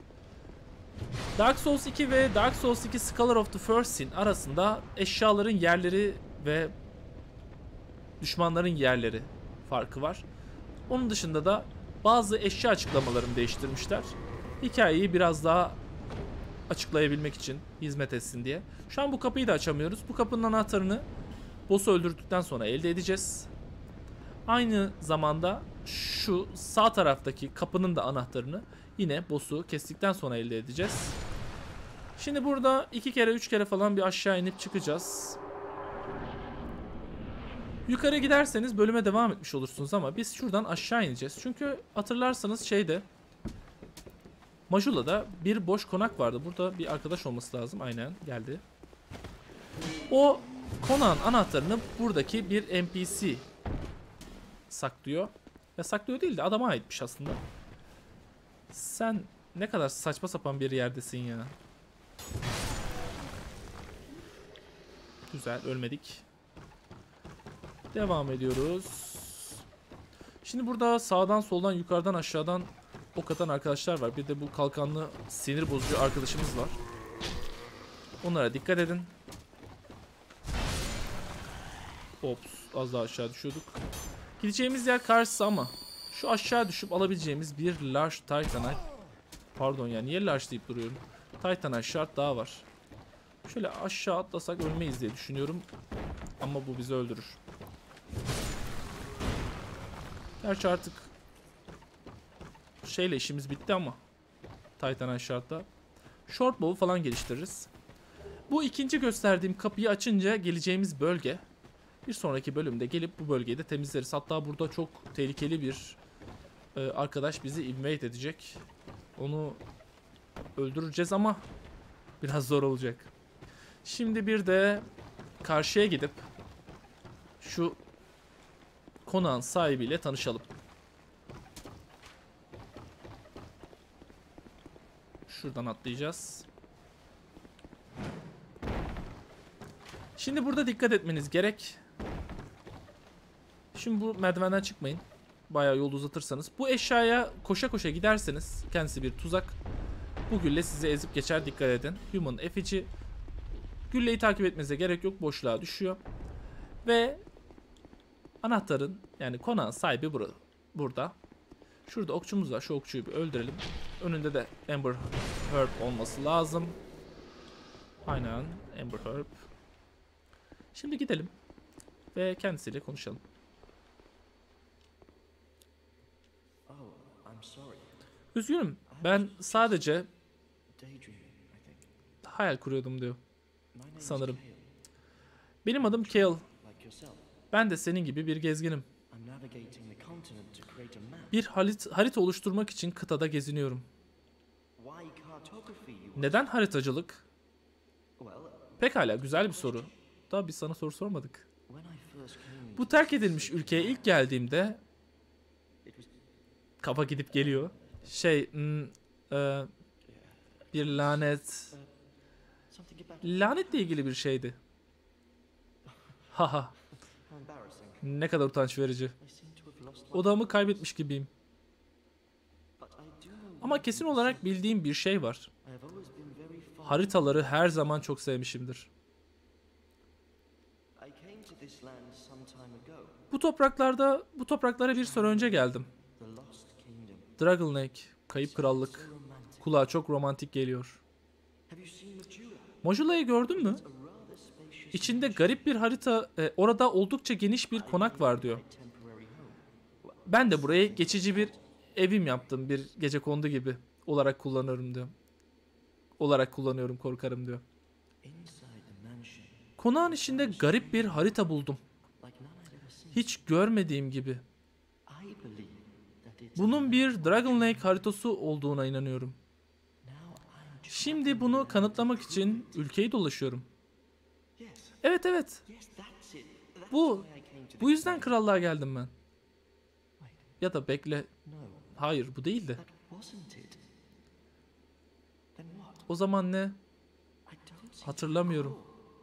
Dark Souls iki ve Dark Souls iki Scholar of the First Sin arasında eşyaların yerleri ve düşmanların yerleri farkı var. Onun dışında da bazı eşya açıklamalarını değiştirmişler. Hikayeyi biraz daha açıklayabilmek için hizmet etsin diye. Şu an bu kapıyı da açamıyoruz. Bu kapının anahtarını boss'u öldürdükten sonra elde edeceğiz. Aynı zamanda şu sağ taraftaki kapının da anahtarını yine boss'u kestikten sonra elde edeceğiz. Şimdi burada iki kere üç kere falan bir aşağı inip çıkacağız. Yukarı giderseniz bölüme devam etmiş olursunuz ama biz şuradan aşağı ineceğiz. Çünkü hatırlarsanız şeyde Majula'da bir boş konak vardı. Burada bir arkadaş olması lazım. Aynen geldi. O konağın anahtarını buradaki bir N P C saklıyor. Ya saklıyor değil de adama aitmiş aslında. Sen ne kadar saçma sapan bir yerdesin ya. Güzel, ölmedik. Devam ediyoruz. Şimdi burada sağdan soldan yukarıdan aşağıdan ok atan arkadaşlar var. Bir de bu kalkanlı sinir bozucu arkadaşımız var. Onlara dikkat edin. Ops, az daha aşağı düşüyorduk. Gideceğimiz yer karşısı ama şu aşağı düşüp alabileceğimiz bir large titanite, pardon ya niye large deyip duruyorum, titanite şart daha var. Şöyle aşağı atlasak ölmeyiz diye düşünüyorum ama bu bizi öldürür. Gerçi artık şeyle işimiz bitti ama titanite şartta short bow falan geliştiririz. Bu ikinci gösterdiğim kapıyı açınca geleceğimiz bölge. Bir sonraki bölümde gelip bu bölgeyi de temizleriz. Hatta burada çok tehlikeli bir e, arkadaş bizi invade edecek. Onu öldüreceğiz ama biraz zor olacak. Şimdi bir de karşıya gidip şu konağın sahibiyle tanışalım. Şuradan atlayacağız. Şimdi burada dikkat etmeniz gerek. Şimdi bu merdivenden çıkmayın. Bayağı yol uzatırsanız. Bu eşyaya koşa koşa giderseniz kendisi bir tuzak. Bu gülle sizi ezip geçer, dikkat edin. Human Effici. Gülleyi takip etmenize gerek yok. Boşluğa düşüyor. Ve anahtarın yani konağın sahibi bur burada. Şurada okçumuz var. Şu okçuyu bir öldürelim. Önünde de Ember Herb olması lazım. Aynen Ember Herb. Şimdi gidelim ve kendisiyle konuşalım. Üzgünüm. Ben sadece hayal kuruyordum diyor. Sanırım. Benim adım Kale. Ben de senin gibi bir gezginim. Bir harit harita oluşturmak için kıtada geziniyorum. Neden haritacılık? Pekala, güzel bir soru. Daha biz sana soru sormadık. Bu terk edilmiş ülkeye ilk geldiğimde kafa gidip geliyor. Şey, hmm, e, bir lanet. Lanetle ilgili bir şeydi. Haha. Ne kadar utanç verici. Odamı kaybetmiş gibiyim. Ama kesin olarak bildiğim bir şey var. Haritaları her zaman çok sevmişimdir. this land some time ago. Bu topraklarda, bu topraklara bir süre önce geldim. The Lost Kingdom. Dragon Lake, Kayıp Krallık. So romantic. Kulağa çok romantik geliyor. Have you seen Majula? Mojulayı gördün mü? A rather spacious İçinde garip bir harita, e, orada oldukça geniş bir konak var diyor. temporary home. Ben de burayı geçici bir evim yaptım, bir gecekondu gibi olarak kullanıyorum diyor. Olarak kullanıyorum, korkarım diyor. Inside the mansion, Konağın içinde garip bir harita buldum. like none I'd ever seen. Hiç görmediğim gibi. I believe that it's Bunun bir Dragon Lake haritası olduğuna inanıyorum. now I'm just Şimdi bunu kanıtlamak için ülkeyi dolaşıyorum. yes, Evet evet. yes, that's it. That's Bu why I came to bu the yüzden krallığa geldim ben. Wait, Ya da bekle. no, Hayır, bu değildi. that wasn't it. Then what? O zaman ne? I don't see. Hatırlamıyorum.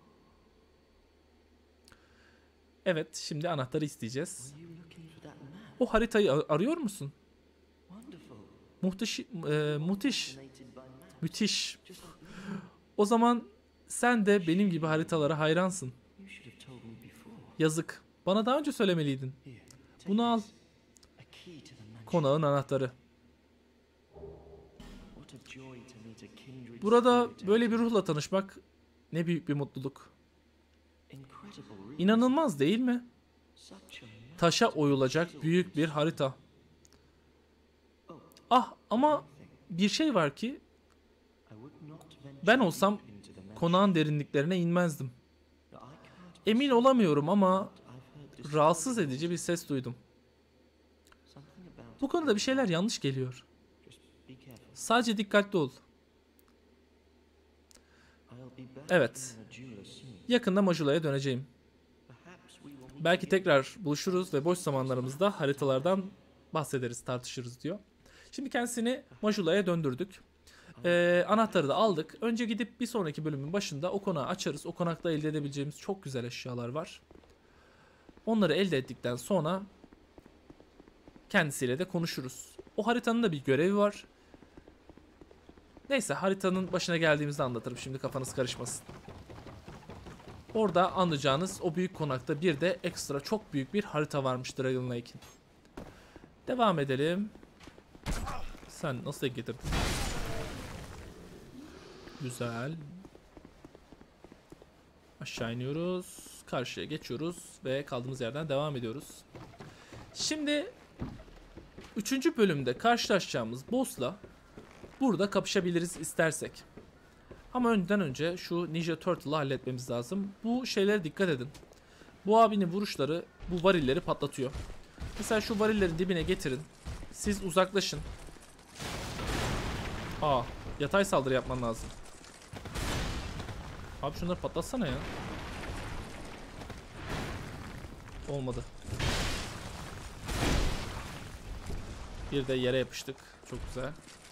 Evet, şimdi anahtarı isteyeceğiz. Were you looking for that map? O haritayı ar- arıyor musun? Wonderful. Muhteş, e, müthiş, Fascinated by maps. müthiş. Just like you. O zaman sen de benim gibi haritalara hayransın. You should have told me before. Yazık. Bana daha önce söylemeliydin. Here, take Bunu al. this. A key to the mansion. Konağın anahtarı. What a joy to meet a kindred Burada spirit. böyle bir ruhla tanışmak ne büyük bir mutluluk. Incredible, really. İnanılmaz değil mi? Such a Taşa oyulacak büyük bir harita. Oh, Ah ama thing. bir şey var ki I would not venture ben olsam deep into the mansion. konağın derinliklerine inmezdim. I can't Emin olamıyorum ama I've heard this rahatsız edici bir ses duydum. something about Bu konuda bir şeyler yanlış geliyor. just be careful. Sadece dikkatli ol. I'll be back Evet. in Majula soon. Yakında Majula'ya döneceğim. Perhaps we will meet Belki again. tekrar buluşuruz ve boş zamanlarımızda haritalardan bahsederiz, tartışırız diyor. Şimdi kendisini Majula'ya döndürdük. Ee, anahtarı da aldık. Önce gidip bir sonraki bölümün başında o konağı açarız. O konakta elde edebileceğimiz çok güzel eşyalar var. Onları elde ettikten sonra kendisiyle de konuşuruz. O haritanın da bir görevi var. Neyse, haritanın başına geldiğimizde anlatırım. Şimdi kafanız karışmasın. Orada anlayacağınız o büyük konakta bir de ekstra çok büyük bir harita varmış Dragon Lake'in. Devam edelim. Sen nasıl getirdin? Güzel. Aşağı iniyoruz. Karşıya geçiyoruz ve kaldığımız yerden devam ediyoruz. Şimdi üçüncü bölümde karşılaşacağımız boss'la burada kapışabiliriz istersek. Ama önden önce şu Ninja Turtle'ı halletmemiz lazım. Bu şeylere dikkat edin. Bu abinin vuruşları bu varilleri patlatıyor. Mesela şu varillerin dibine getirin. Siz uzaklaşın. Aa, yatay saldırı yapman lazım. Abi şunları patlatsana ya. Olmadı. Bir de yere yapıştık. Çok güzel.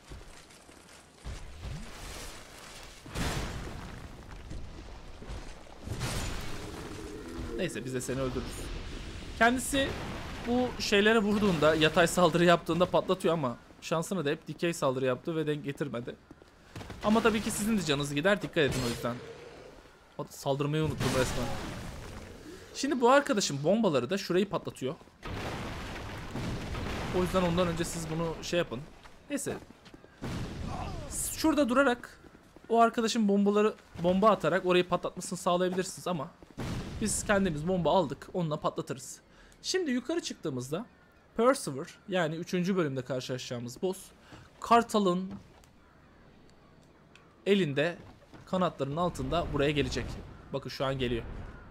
Neyse, biz de seni öldürürüz. Kendisi bu şeylere vurduğunda, yatay saldırı yaptığında patlatıyor ama şansına da hep dikey saldırı yaptı ve denk getirmedi. Ama tabii ki sizin de canınız gider, dikkat edin o yüzden. Saldırmayı unuttum resmen. Şimdi bu arkadaşın bombaları da şurayı patlatıyor. O yüzden ondan önce siz bunu şey yapın. Neyse. Şurada durarak o arkadaşın bombaları bomba atarak orayı patlatmasını sağlayabilirsiniz ama biz kendimiz bomba aldık, onunla patlatırız. Şimdi yukarı çıktığımızda Percival, yani üçüncü bölümde karşılaşacağımız boss, Kartal'ın elinde, kanatlarının altında buraya gelecek. Bakın şu an geliyor.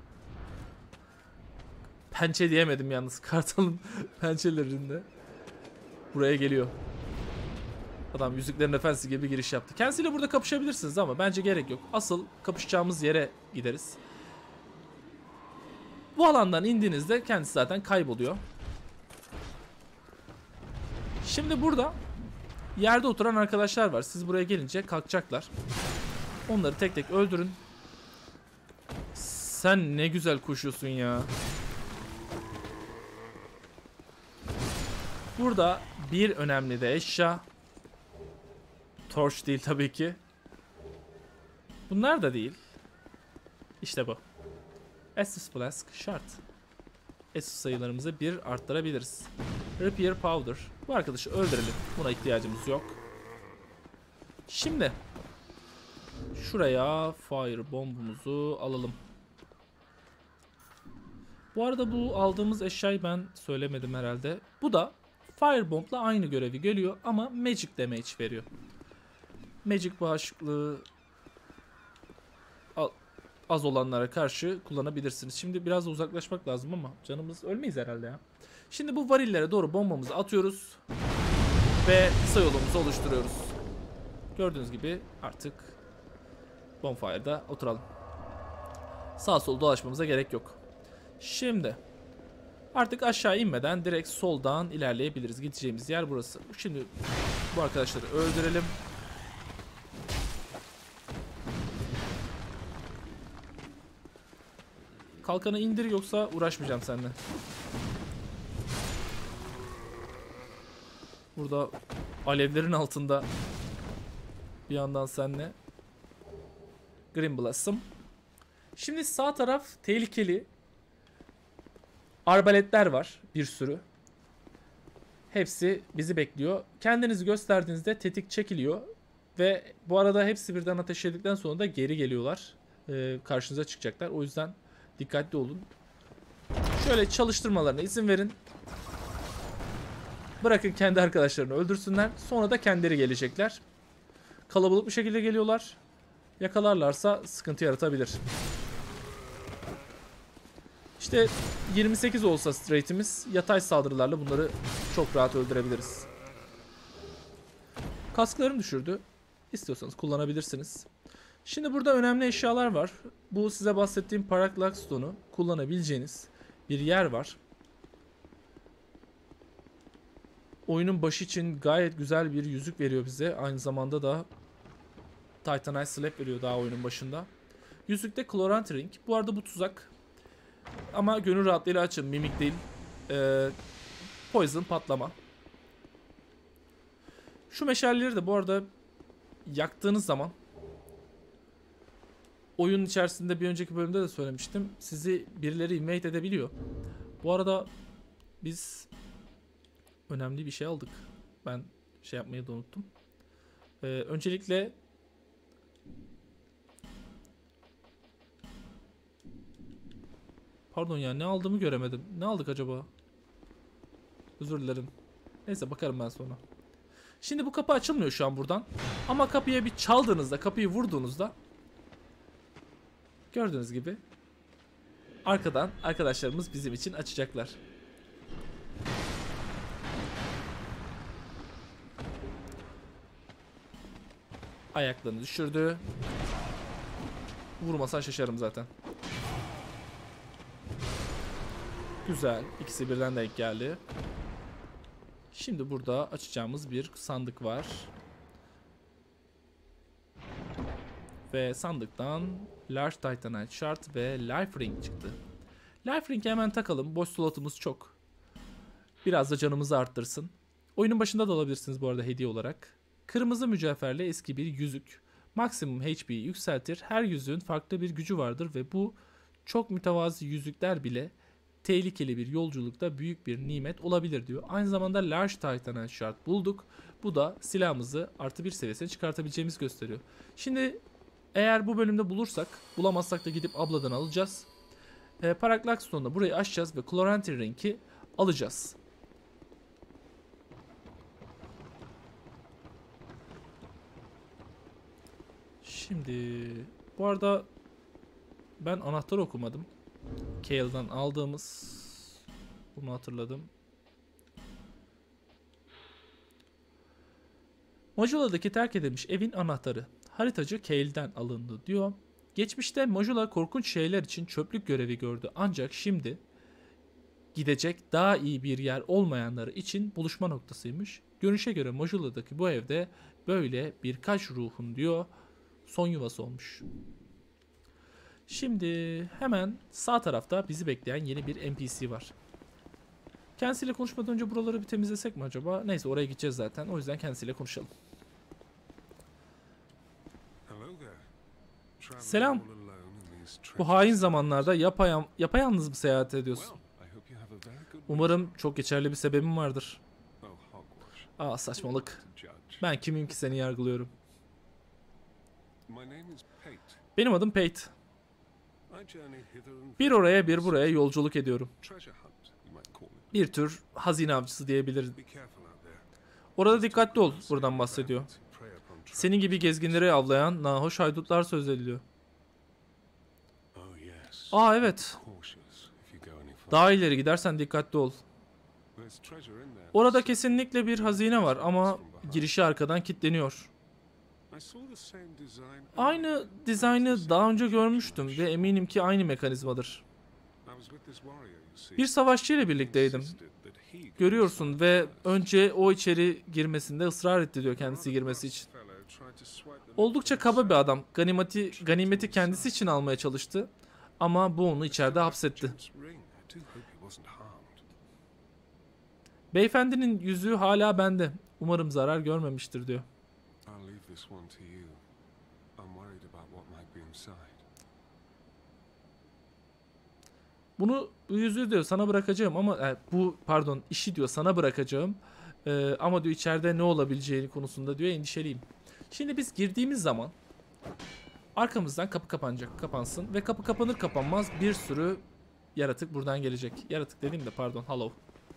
Pençe diyemedim yalnız. Kartal'ın pençelerinde buraya geliyor. Adam Yüzüklerin Efendisi gibi giriş yaptı. Kendisiyle burada kapışabilirsiniz ama bence gerek yok. Asıl kapışacağımız yere gideriz. Bu alandan indiğinizde kendisi zaten kayboluyor. Şimdi burada yerde oturan arkadaşlar var. Siz buraya gelince kalkacaklar. Onları tek tek öldürün. Sen ne güzel koşuyorsun ya. Burada bir önemli de eşya. Torch değil tabii ki. Bunlar da değil. İşte bu. Estus Flask şart. Estus sayılarımızı bir arttırabiliriz. Repair Powder. Bu arkadaşı öldürelim. Buna ihtiyacımız yok. Şimdi şuraya fire bombumuzu alalım. Bu arada bu aldığımız eşyayı ben söylemedim herhalde. Bu da Firebomb'la aynı görevi geliyor ama Magic Damage veriyor. Magic bağışıklığı az olanlara karşı kullanabilirsiniz. Şimdi biraz da uzaklaşmak lazım ama canımız ölmeyiz herhalde ya. Şimdi bu varillere doğru bombamızı atıyoruz. Ve kısa yolumuzu oluşturuyoruz. Gördüğünüz gibi artık bonfire'da oturalım. Sağ sol dolaşmamıza gerek yok. Şimdi artık aşağı inmeden direkt soldan ilerleyebiliriz. Gideceğimiz yer burası. Şimdi bu arkadaşları öldürelim. Kalkanı indir yoksa uğraşmayacağım seninle. Burada alevlerin altında bir yandan seninle. Green Blossom. Şimdi sağ taraf tehlikeli. Arbaletler var bir sürü. Hepsi bizi bekliyor. Kendinizi gösterdiğinizde tetik çekiliyor. Ve bu arada hepsi birden ateş edildikten sonra da geri geliyorlar. Ee, karşınıza çıkacaklar. O yüzden dikkatli olun. Şöyle çalıştırmalarına izin verin. Bırakın kendi arkadaşlarını öldürsünler. Sonra da kendileri gelecekler. Kalabalık bir şekilde geliyorlar. Yakalarlarsa sıkıntı yaratabilir. İşte yirmi sekiz olsa rate'imiz, yatay saldırılarla bunları çok rahat öldürebiliriz. Kasklarım düşürdü. İstiyorsanız kullanabilirsiniz. Şimdi burada önemli eşyalar var. Bu size bahsettiğim Parallax Stone'u kullanabileceğiniz bir yer var. Oyunun başı için gayet güzel bir yüzük veriyor bize. Aynı zamanda da Titanite Slap veriyor daha oyunun başında. Yüzükte Chlorant Ring. Bu arada bu tuzak. Ama gönül rahatlığıyla açın. Mimik değil. Ee, poison patlama. Şu meşaleleri de bu arada yaktığınız zaman oyunun içerisinde bir önceki bölümde de söylemiştim. Sizi birileri invade edebiliyor. Bu arada biz önemli bir şey aldık. Ben şey yapmayı da unuttum. Ee, öncelikle pardon ya, ne aldığımı göremedim. Ne aldık acaba? Özür dilerim. Neyse bakarım ben sonra. Şimdi bu kapı açılmıyor şu an buradan. Ama kapıya bir çaldığınızda, kapıyı vurduğunuzda gördüğünüz gibi arkadan arkadaşlarımız bizim için açacaklar. Ayaklarını düşürdü. Vurmasan şaşarım zaten. Güzel. İkisi birden denk geldi. Şimdi burada açacağımız bir sandık var. Ve sandıktan Large Titanite Shard ve Life Ring çıktı. Life Ring'i hemen takalım. Boş slotumuz çok. Biraz da canımızı arttırsın. Oyunun başında da alabilirsiniz bu arada hediye olarak. Kırmızı mücevherle eski bir yüzük. Maksimum H P'yi yükseltir. Her yüzüğün farklı bir gücü vardır ve bu çok mütevazi yüzükler bile tehlikeli bir yolculukta büyük bir nimet olabilir diyor. Aynı zamanda Large Titanite Shard bulduk. Bu da silahımızı artı bir seviyesine çıkartabileceğimizi gösteriyor. Şimdi eğer bu bölümde bulursak, bulamazsak da gidip abladan alacağız. E, Parallax Stone'da burayı açacağız ve Chlorant Ring'i alacağız. Şimdi bu arada ben anahtar okumadım. Kale'dan aldığımız, bunu hatırladım. Majula'daki terk edilmiş evin anahtarı. Haritacı Kale'den alındı diyor. Geçmişte Majula korkunç şeyler için çöplük görevi gördü. Ancak şimdi gidecek daha iyi bir yer olmayanları için buluşma noktasıymış. Görünüşe göre Majula'daki bu evde böyle birkaç ruhun diyor son yuvası olmuş. Şimdi hemen sağ tarafta bizi bekleyen yeni bir N P C var. Kendisiyle konuşmadan önce buraları bir temizlesek mi acaba? Neyse, oraya gideceğiz zaten. O yüzden kendisiyle konuşalım. Selam. Bu hain zamanlarda yapayan, yapayalnız mı seyahat ediyorsun? Umarım çok geçerli bir sebebin vardır. Aa, saçmalık. Ben kimim ki seni yargılıyorum? Benim adım Pate. Bir oraya bir buraya yolculuk ediyorum. Bir tür hazine avcısı diyebilirim. Orada dikkatli ol, buradan bahsediyor. Senin gibi gezginleri avlayan nahoş haydutlar söz ediliyor. Aa evet. Daha ileri gidersen dikkatli ol. Orada kesinlikle bir hazine var ama girişi arkadan kilitleniyor. Aynı dizaynı daha önce görmüştüm ve eminim ki aynı mekanizmadır. Bir savaşçı ile birlikteydim. Görüyorsun ve önce o içeri girmesinde ısrar etti diyor kendisi girmesi için. Oldukça kaba bir adam. Ganimeti, ganimeti kendisi için almaya çalıştı ama bu onu içeride hapsetti. Beyefendinin yüzüğü hala bende. Umarım zarar görmemiştir diyor. Bunu, bu yüzüğü diyor sana bırakacağım ama e, bu pardon işi diyor sana bırakacağım e, ama diyor içeride ne olabileceğini konusunda diyor endişeliyim. Şimdi biz girdiğimiz zaman arkamızdan kapı kapanacak, kapansın ve kapı kapanır kapanmaz bir sürü yaratık buradan gelecek. Yaratık dediğim de pardon, hollow.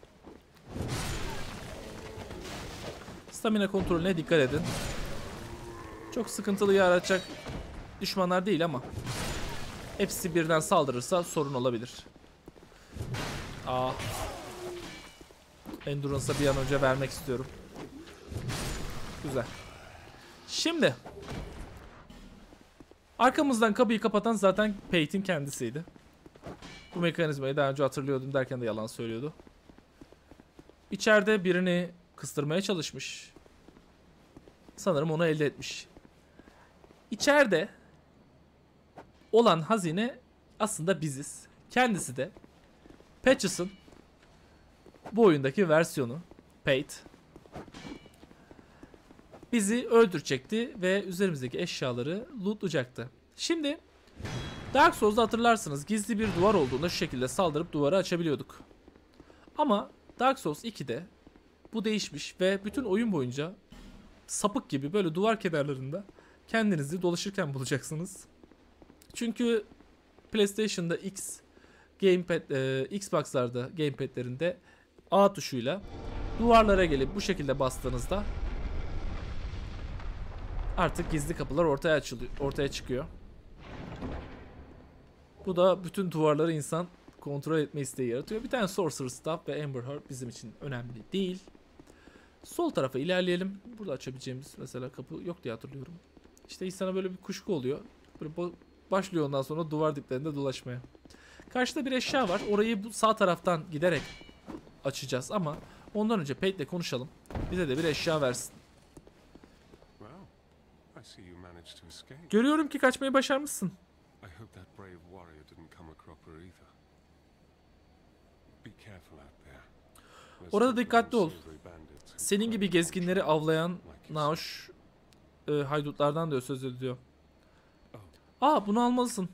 Stamina kontrolüne dikkat edin. Çok sıkıntılı yaratacak düşmanlar değil ama hepsi birden saldırırsa sorun olabilir. Aa. Endurance'a bir an önce vermek istiyorum. Güzel. Şimdi arkamızdan kapıyı kapatan zaten Pate'in kendisiydi. Bu mekanizmayı daha önce hatırlıyordum derken de yalan söylüyordu. İçeride birini kıstırmaya çalışmış. Sanırım onu elde etmiş. İçeride olan hazine aslında biziz. Kendisi de Patches'ın bu oyundaki versiyonu Pate. Bizi öldürecekti ve üzerimizdeki eşyaları lootlayacaktı. Şimdi Dark Souls'da hatırlarsınız gizli bir duvar olduğunda şu şekilde saldırıp duvarı açabiliyorduk. Ama Dark Souls iki'de bu değişmiş ve bütün oyun boyunca sapık gibi böyle duvar kenarlarında kendinizi dolaşırken bulacaksınız. Çünkü PlayStation'da X, Gamepad, e, Xbox'larda gamepad'lerinde A tuşuyla duvarlara gelip bu şekilde bastığınızda artık gizli kapılar ortaya açılıyor, ortaya çıkıyor. Bu da bütün duvarları insan kontrol etme isteği yaratıyor. Bir tane Sorcerer Staff ve Ember Heart bizim için önemli değil. Sol tarafa ilerleyelim. Burada açabileceğimiz mesela kapı yok diye hatırlıyorum. İşte insana böyle bir kuşku oluyor. Böyle başlıyor ondan sonra duvar diplerinde dolaşmaya. Karşıda bir eşya var. Orayı bu sağ taraftan giderek açacağız ama ondan önce Pate ile konuşalım. Bize de bir eşya versin. Görüyorum ki kaçmayı başarmışsın. Orada dikkatli ol. Senin gibi gezginleri avlayan nahoş e, haydutlardan da söz ediliyor. Aa, bunu almalısın.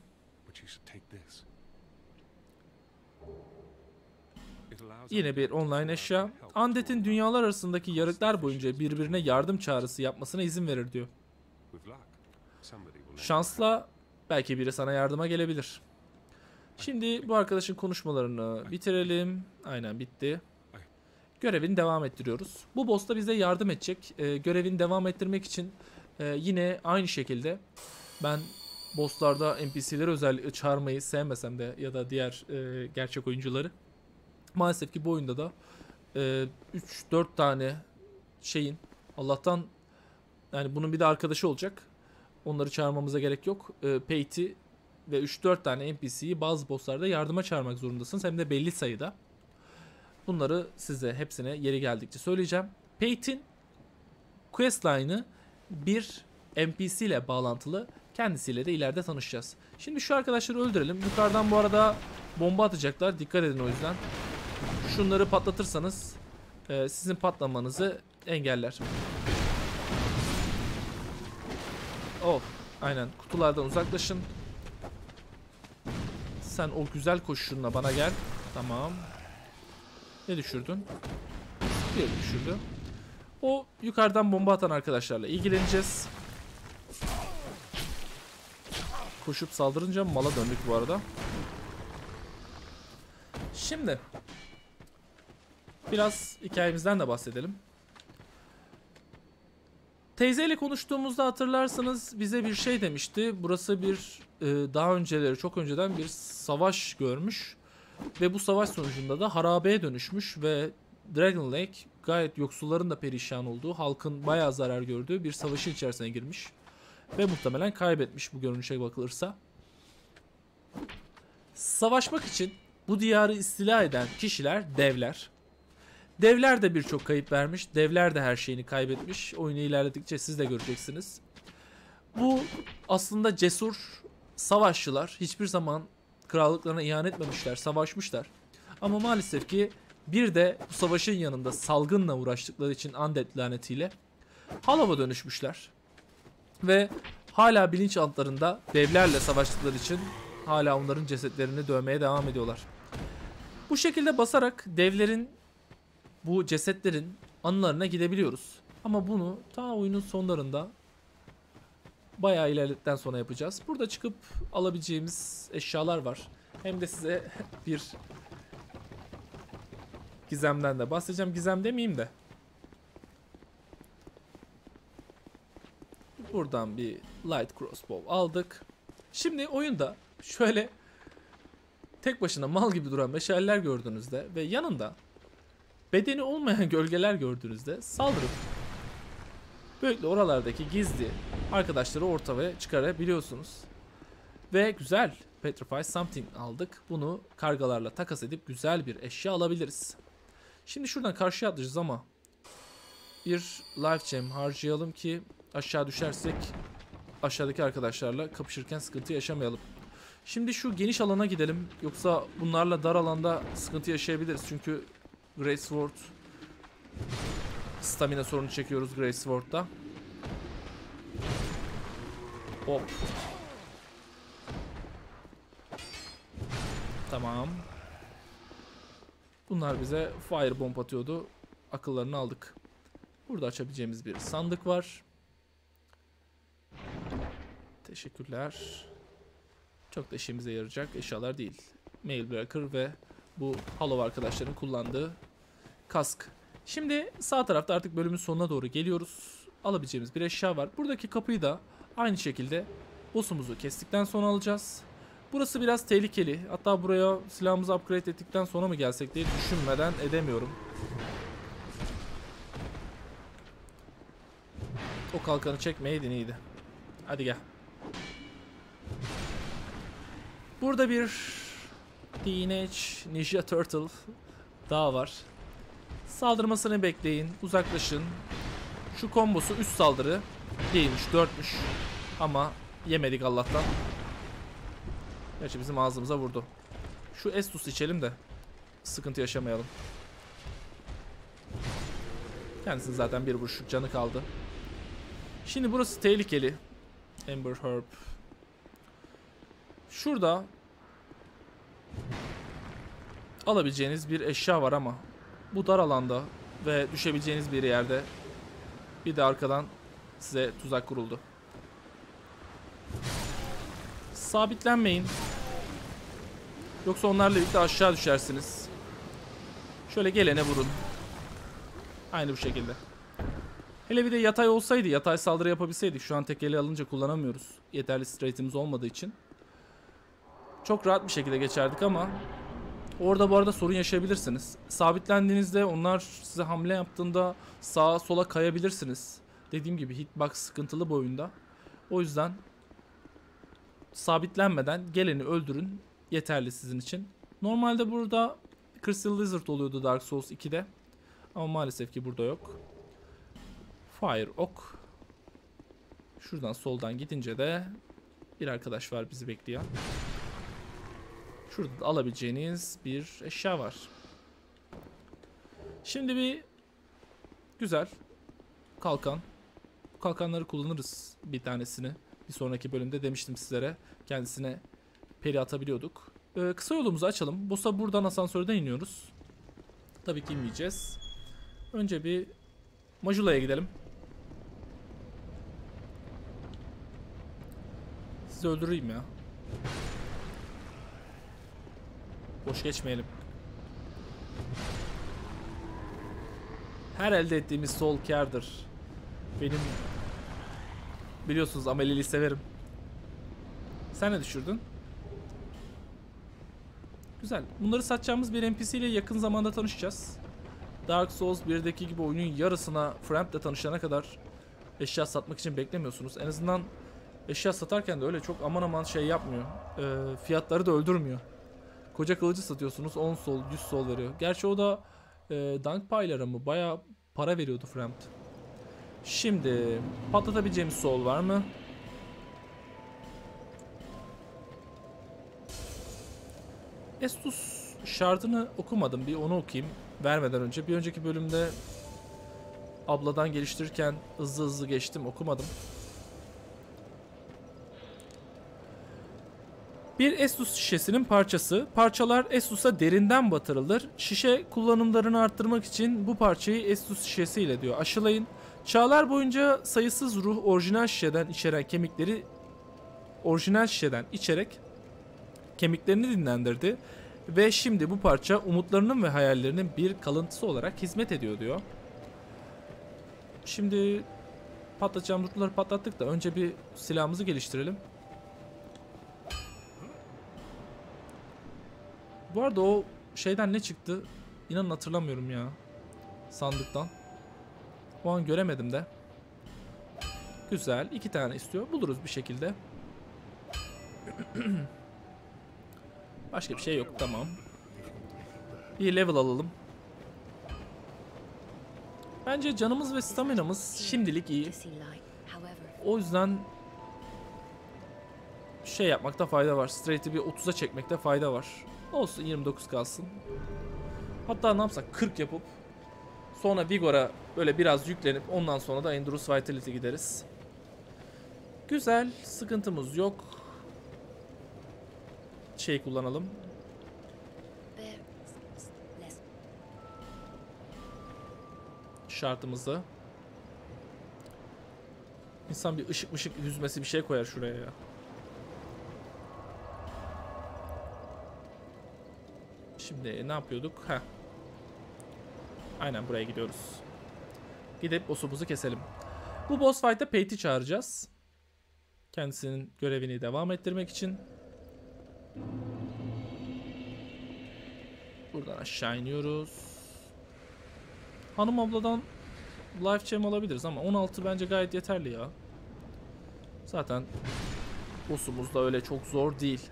Yine bir online eşya. Undead'in dünyalar arasındaki yarıklar boyunca birbirine yardım çağrısı yapmasına izin verir diyor. Şansla belki biri sana yardıma gelebilir. Şimdi bu arkadaşın konuşmalarını bitirelim. Aynen bitti. Görevini devam ettiriyoruz. Bu boss da bize yardım edecek. Ee, görevini devam ettirmek için e, yine aynı şekilde ben bosslarda N P C'leri özellikle çağırmayı sevmesem de ya da diğer e, gerçek oyuncuları maalesef ki bu oyunda da e, üç dört tane şeyin Allah'tan yani bunun bir de arkadaşı olacak. Onları çağırmamıza gerek yok. E, Pate'i ve üç dört tane N P C'yi bazı bosslarda yardıma çağırmak zorundasınız. Hem de belli sayıda. Bunları size hepsine yeri geldikçe söyleyeceğim. Pate'in questline'ı bir N P C ile bağlantılı. Kendisiyle de ileride tanışacağız. Şimdi şu arkadaşları öldürelim. Yukarıdan bu arada bomba atacaklar. Dikkat edin o yüzden. Şunları patlatırsanız e, sizin patlamanızı engeller. Oh, aynen. Kutulardan uzaklaşın. Sen o güzel koşuşunla bana gel. Tamam. Ne düşürdün? Bir düşürdü. O yukarıdan bomba atan arkadaşlarla ilgileneceğiz. Koşup saldırınca mala döndük bu arada. Şimdi biraz hikayemizden de bahsedelim. Teyzeyle konuştuğumuzda hatırlarsanız bize bir şey demişti. Burası bir e, daha önceleri, çok önceden bir savaş görmüş. Ve bu savaş sonucunda da harabeye dönüşmüş ve Dragon Lake gayet yoksulların da perişan olduğu, halkın bayağı zarar gördüğü bir savaşın içerisine girmiş. Ve muhtemelen kaybetmiş bu görünüşe bakılırsa. Savaşmak için bu diyarı istila eden kişiler devler. Devler de birçok kayıp vermiş. Devler de her şeyini kaybetmiş. Oyunu ilerledikçe siz de göreceksiniz. Bu aslında cesur savaşçılar hiçbir zaman krallıklarına ihanet etmemişler, savaşmışlar. Ama maalesef ki bir de bu savaşın yanında salgınla uğraştıkları için undead lanetiyle Hollow'a dönüşmüşler. Ve hala bilinçaltlarında devlerle savaştıkları için hala onların cesetlerini dövmeye devam ediyorlar. Bu şekilde basarak devlerin, bu cesetlerin anılarına gidebiliyoruz. Ama bunu ta oyunun sonlarında bayağı ilerledikten sonra yapacağız. Burada çıkıp alabileceğimiz eşyalar var. Hem de size bir gizemden de bahsedeceğim. Gizem demeyeyim de. Buradan bir light crossbow aldık. Şimdi oyunda şöyle tek başına mal gibi duran meşaleler gördüğünüzde ve yanında bedeni olmayan gölgeler gördüğünüzde saldırıp böylelikle oralardaki gizli arkadaşları ortaya çıkarabiliyorsunuz. Ve güzel Petrify Something aldık. Bunu kargalarla takas edip güzel bir eşya alabiliriz. Şimdi şuradan karşıya atlayacağız ama bir life gem harcayalım ki aşağı düşersek aşağıdaki arkadaşlarla kapışırken sıkıntı yaşamayalım. Şimdi şu geniş alana gidelim. Yoksa bunlarla dar alanda sıkıntı yaşayabiliriz. Çünkü Great Sword stamina sorunu çekiyoruz Great Sword'da. Hop. Tamam. Bunlar bize fire bomb atıyordu. Akıllarını aldık. Burada açabileceğimiz bir sandık var. Teşekkürler. Çok da işimize yarayacak eşyalar değil. Mailbreaker ve bu Hollow arkadaşların kullandığı kask. Şimdi sağ tarafta artık bölümün sonuna doğru geliyoruz. Alabileceğimiz bir eşya var. Buradaki kapıyı da aynı şekilde boss'umuzu kestikten sonra alacağız. Burası biraz tehlikeli. Hatta buraya silahımızı upgrade ettikten sonra mı gelsek diye düşünmeden edemiyorum. O kalkanı çekmeyeydin iyiydi. Hadi gel. Burada bir Teenage Ninja Turtle daha var. Saldırmasını bekleyin. Uzaklaşın. Şu kombosu üst saldırı değilmiş, dörtmüş. Ama yemedik Allah'tan. Gerçi bizim ağzımıza vurdu. Şu Estus içelim de sıkıntı yaşamayalım. Kendisinin zaten bir vuruşluk canı kaldı. Şimdi burası tehlikeli. Ember Herb. Şurada alabileceğiniz bir eşya var ama bu dar alanda ve düşebileceğiniz bir yerde bir de arkadan size tuzak kuruldu. Sabitlenmeyin. Yoksa onlarla birlikte aşağı düşersiniz. Şöyle gelene vurun. Aynı bu şekilde. Hele bir de yatay olsaydı, yatay saldırı yapabilseydik. Şu an tek ele alınca kullanamıyoruz. Yeterli straight'imiz olmadığı için. Çok rahat bir şekilde geçerdik ama orada bu arada sorun yaşayabilirsiniz. Sabitlendiğinizde onlar size hamle yaptığında sağa sola kayabilirsiniz. Dediğim gibi hitbox sıkıntılı bu oyunda. O yüzden sabitlenmeden geleni öldürün. Yeterli sizin için. Normalde burada Crystal Lizard oluyordu Dark Souls iki'de. Ama maalesef ki burada yok. Fire ok. Şuradan soldan gidince de bir arkadaş var bizi bekleyen. Şurada da alabileceğiniz bir eşya var. Şimdi bir güzel kalkan. Bu kalkanları kullanırız bir tanesini. Bir sonraki bölümde demiştim sizlere. Kendisine peri atabiliyorduk. Ee, kısa yolumuzu açalım. Boss'a buradan asansörden iniyoruz. Tabii ki inmeyeceğiz. Önce bir Majula'ya gidelim. Sizi öldüreyim ya. Boş geçmeyelim. Her elde ettiğimiz soul kârdır. Benim biliyorsunuz ameliliği severim. Sen ne düşürdün? Güzel. Bunları satacağımız bir N P C ile yakın zamanda tanışacağız. Dark Souls birdeki gibi oyunun yarısına Framp'le tanışana kadar eşya satmak için beklemiyorsunuz. En azından eşya satarken de öyle çok aman aman şey yapmıyor. Ee, fiyatları da öldürmüyor. Koca kılıcı satıyorsunuz, on sol, yüz sol veriyor. Gerçi o da e, Dunk Pie'lara mı? Bayağı para veriyordu Framp. Şimdi patlatabileceğimiz sol var mı? Estus şartını okumadım. Bir onu okuyayım. Vermeden önce. Bir önceki bölümde abladan geliştirirken hızlı hızlı geçtim. Okumadım. Bir Estus şişesinin parçası. Parçalar Estus'a derinden batırılır. Şişe kullanımlarını arttırmak için bu parçayı Estus şişesiyle diyor aşılayın. Çağlar boyunca sayısız ruh orijinal şişeden içeren kemikleri orijinal şişeden içerek kemiklerini dinlendirdi ve şimdi bu parça umutlarının ve hayallerinin bir kalıntısı olarak hizmet ediyor diyor. Şimdi patlatacağım ruhları patlattık da önce bir silahımızı geliştirelim. Bu arada o şeyden ne çıktı? İnanın hatırlamıyorum ya. Sandıktan. O an göremedim de. Güzel. iki tane istiyor. Buluruz bir şekilde. Başka bir şey yok. Tamam. Bir level alalım. Bence canımız ve staminamız şimdilik iyi. O yüzden şey yapmakta fayda var. Straight'i bir otuza çekmekte fayda var. Olsun yirmi dokuz kalsın. Hatta ne yapsak kırk yapıp sonra Vigor'a böyle biraz yüklenip ondan sonra da Endurance Vitality gideriz. Güzel. Sıkıntımız yok. Şey kullanalım. Şartımızı. İnsan bir ışık ışık yüzmesi bir şey koyar şuraya ya. Şimdi ne yapıyorduk? Heh. Aynen buraya gidiyoruz. Gidip boss'umuzu keselim. Bu boss fight'ta Pate'i çağıracağız. Kendisinin görevini devam ettirmek için. Buradan aşağı iniyoruz. Hanım abladan life gem alabiliriz ama on altı bence gayet yeterli ya. Zaten boss'umuz da öyle çok zor değil.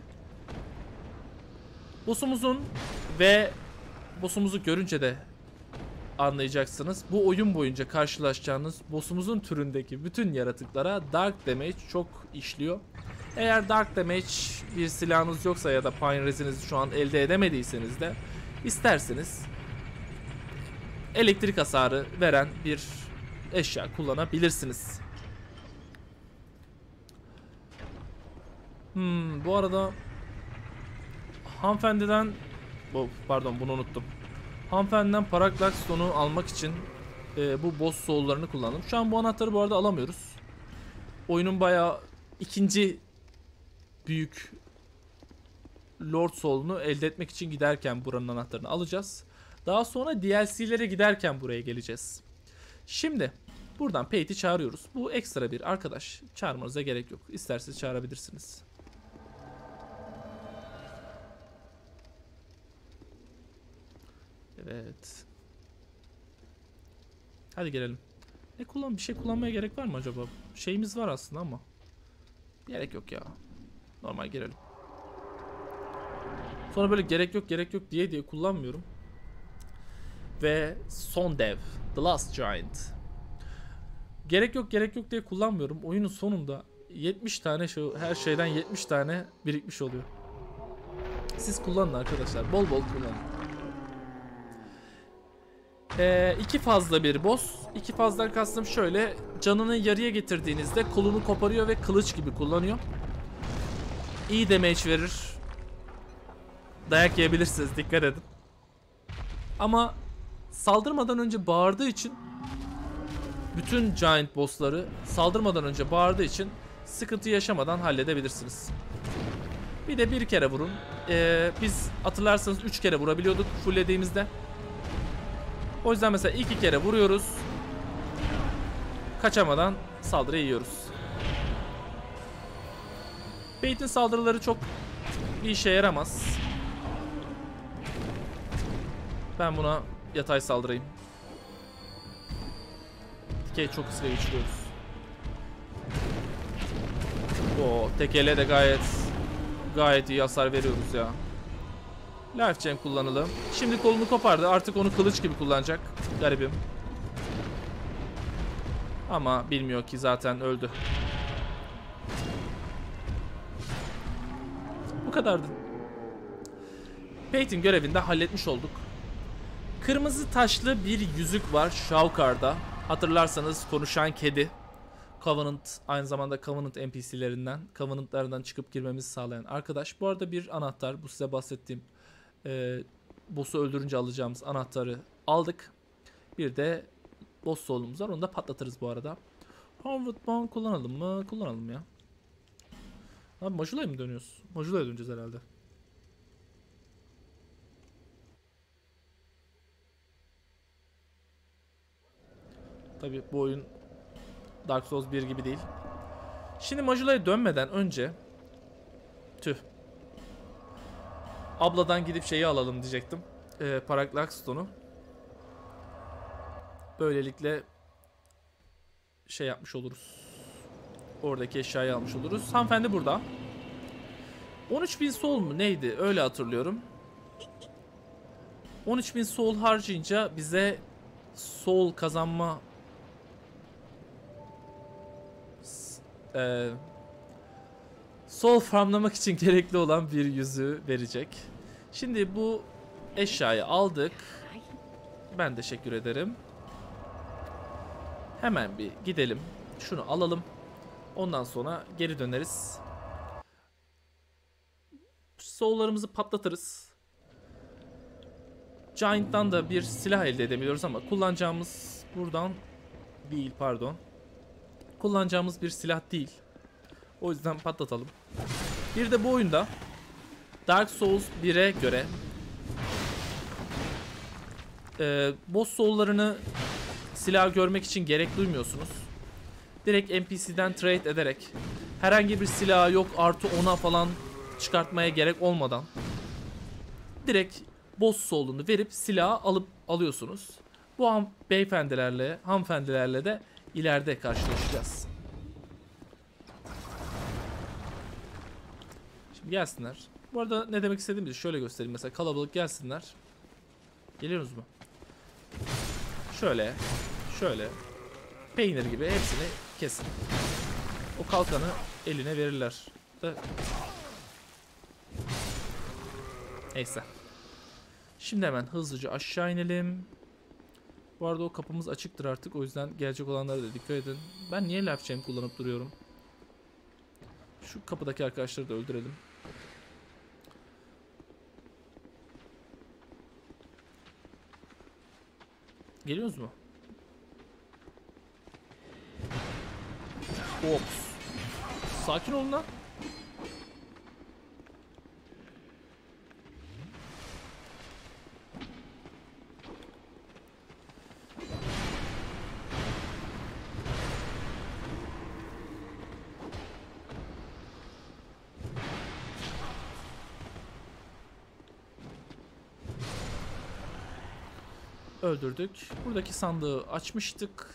Boss'umuzun ve boss'umuzu görünce de anlayacaksınız. Bu oyun boyunca karşılaşacağınız boss'umuzun türündeki bütün yaratıklara Dark Damage çok işliyor. Eğer Dark Damage bir silahınız yoksa ya da Pine Resin'inizi şu an elde edemediyseniz de isterseniz elektrik hasarı veren bir eşya kullanabilirsiniz. Hmm, bu arada hanımefendiden oh, pardon bunu unuttum. Hanımefendiden Parallax Stone'u almak için e, bu boss soul'larını kullandım. Şu an bu anahtarı bu arada alamıyoruz. Oyunun bayağı ikinci büyük Lord Soul'unu elde etmek için giderken buranın anahtarını alacağız. Daha sonra D L C'lere giderken buraya geleceğiz. Şimdi buradan Pate'i çağırıyoruz. Bu ekstra bir arkadaş. Çağırmanıza gerek yok. İsterseniz çağırabilirsiniz. Evet. Hadi gelelim. Ne kullan bir şey kullanmaya gerek var mı acaba? Şeyimiz var aslında ama gerek yok ya. Normal girelim. Sonra böyle gerek yok gerek yok diye diye kullanmıyorum. Ve son dev, The Last Giant. Gerek yok gerek yok diye kullanmıyorum. Oyunun sonunda yetmiş tane şu her şeyden yetmiş tane birikmiş oluyor. Siz kullanın arkadaşlar. Bol bol kullanın. Ee, iki fazla bir boss. İki fazladan kastım şöyle. Canını yarıya getirdiğinizde kolunu koparıyor ve kılıç gibi kullanıyor. İyi damage verir. dayak yiyebilirsiniz, dikkat edin. Ama saldırmadan önce bağırdığı için, bütün giant bossları saldırmadan önce bağırdığı için sıkıntı yaşamadan halledebilirsiniz. Bir de bir kere vurun. Ee, biz hatırlarsanız üç kere vurabiliyorduk fulllediğimizde. O yüzden mesela iki kere vuruyoruz. Kaçamadan saldırıyı yiyoruz. Bait'in saldırıları çok bir işe yaramaz. Ben buna yatay saldırayım. Dikey çok hızlı geçiriyoruz. Oo, tek ele de gayet gayet iyi hasar veriyoruz ya. Life Gem kullanalım. Şimdi kolunu kopardı. Artık onu kılıç gibi kullanacak. Garibim. Ama bilmiyor ki zaten öldü. Bu kadardı. Peyton görevini de halletmiş olduk. Kırmızı taşlı bir yüzük var Shaukar'da. Hatırlarsanız konuşan kedi. Covenant, aynı zamanda Covenant N P C'lerinden, Covenant'lardan çıkıp girmemizi sağlayan arkadaş. Bu arada bir anahtar, bu size bahsettiğim e, boss'u öldürünce alacağımız anahtarı aldık. Bir de boss soul'umuz var, onu da patlatırız bu arada. Homeward Bound kullanalım mı? Kullanalım ya. Abi Majula'ya mı dönüyoruz? Majula'ya döneceğiz herhalde. Tabii bu oyun Dark Souls bir gibi değil. Şimdi Majula'ya dönmeden önce tüh. Abladan gidip şeyi alalım diyecektim. Ee, Parallax Stone'u. Böylelikle şey yapmış oluruz. Oradaki eşyayı almış oluruz. Hanımefendi burada. on üç bin soul mu neydi? Öyle hatırlıyorum. on üç bin soul harcayınca bize soul kazanma e, soul farmlamak için gerekli olan bir yüzüğü verecek. Şimdi bu eşyayı aldık. Ben teşekkür ederim. Hemen bir gidelim. Şunu alalım. Ondan sonra geri döneriz. Soul'larımızı patlatırız. Giant'tan da bir silah elde edebiliyoruz ama kullanacağımız buradan değil, pardon. Kullanacağımız bir silah değil. O yüzden patlatalım. Bir de bu oyunda Dark Souls bire göre e, boss soul'larını silah görmek için gerek duymuyorsunuz. Direkt N P C'den trade ederek herhangi bir silah yok artı ona falan çıkartmaya gerek olmadan direkt boss soul'unu verip silahı alıp alıyorsunuz. Bu han beyefendilerle, hanımefendilerle de ileride karşılaşacağız. Şimdi gelsinler. Bu arada ne demek istediğimizi şöyle göstereyim. Mesela kalabalık gelsinler. Geliyoruz mu? Şöyle, şöyle. Peynir gibi hepsini kesin. O kalkanı eline verirler. Da... Neyse. Şimdi hemen hızlıca aşağı inelim. Bu arada o kapımız açıktır artık. O yüzden gelecek olanlara da dikkat edin. Ben niye Life Gem kullanıp duruyorum? Şu kapıdaki arkadaşları da öldürelim. Geliyoruz mu? Ops. Sakin olun lan. Öldürdük. Buradaki sandığı açmıştık.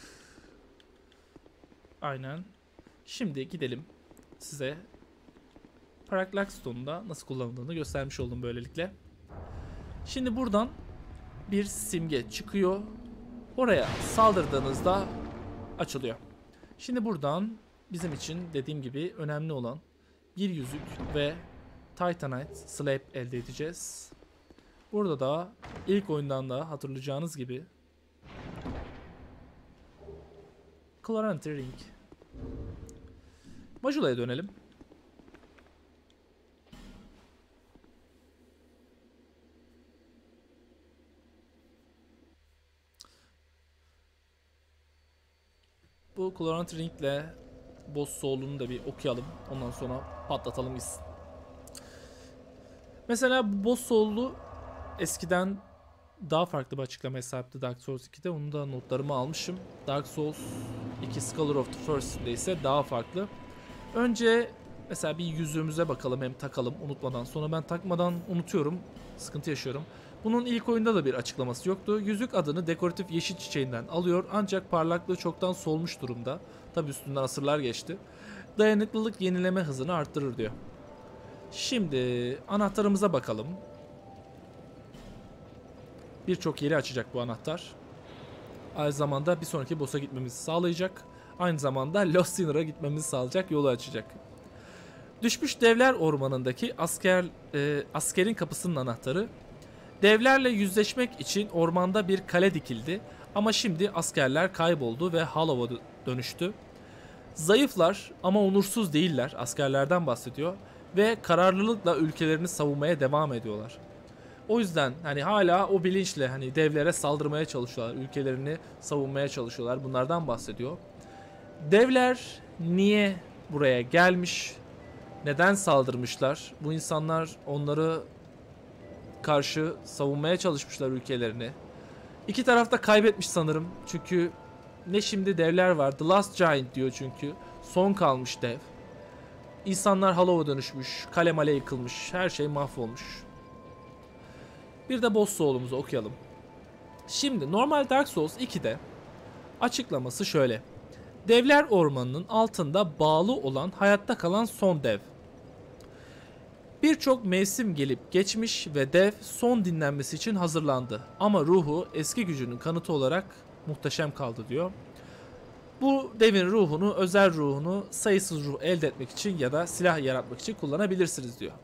Aynen. Şimdi gidelim. Size Parallax Stone'da nasıl kullanıldığını göstermiş oldum böylelikle. Şimdi buradan bir simge çıkıyor. Oraya saldırdığınızda açılıyor. Şimdi buradan bizim için dediğim gibi önemli olan bir yüzük ve Titanite Slab elde edeceğiz. Burada da ilk oyundan da hatırlayacağınız gibi Clarity Ring. Majula'ya dönelim. Bu Clorant Ring'le Boss Soul'unu da bir okuyalım. Ondan sonra patlatalım gitsin. Mesela bu Boss Soul'u eskiden daha farklı bir açıklamaya sahipti Dark Souls ikide. Onu da notlarımı almışım. Dark Souls iki Scholar of the First'de ise daha farklı. Önce mesela bir yüzüğümüze bakalım, hem takalım unutmadan. Sonra ben takmadan unutuyorum. Sıkıntı yaşıyorum. Bunun ilk oyunda da bir açıklaması yoktu. Yüzük adını dekoratif yeşil çiçeğinden alıyor. Ancak parlaklığı çoktan solmuş durumda. Tabi üstünden asırlar geçti. Dayanıklılık yenileme hızını arttırır diyor. Şimdi anahtarımıza bakalım. Birçok yeri açacak bu anahtar. Aynı zamanda bir sonraki boss'a gitmemizi sağlayacak. Aynı zamanda Lost Sinner'a gitmemizi sağlayacak yolu açacak. Düşmüş Devler Ormanı'ndaki asker e, askerin kapısının anahtarı. Devlerle yüzleşmek için ormanda bir kale dikildi. Ama şimdi askerler kayboldu ve Hollow'a dönüştü. Zayıflar ama onursuz değiller, askerlerden bahsediyor. Ve kararlılıkla ülkelerini savunmaya devam ediyorlar. O yüzden hani hala o bilinçle hani devlere saldırmaya çalışıyorlar, ülkelerini savunmaya çalışıyorlar. Bunlardan bahsediyor. Devler niye buraya gelmiş? Neden saldırmışlar? Bu insanlar onları karşı savunmaya çalışmışlar ülkelerini. İki taraf da kaybetmiş sanırım. Çünkü ne şimdi devler var. The Last Giant diyor çünkü. Son kalmış dev. İnsanlar Hollow'a dönüşmüş. Kale male yıkılmış. Her şey mahvolmuş. Bir de Boss Soul'umuzu okuyalım. Şimdi normal Dark Souls ikide açıklaması şöyle. Devler ormanının altında bağlı olan hayatta kalan son dev. Birçok mevsim gelip geçmiş ve dev son dinlenmesi için hazırlandı. Ama ruhu eski gücünün kanıtı olarak muhteşem kaldı diyor. Bu devin ruhunu, özel ruhunu sayısız ruh elde etmek için ya da silah yaratmak için kullanabilirsiniz diyor.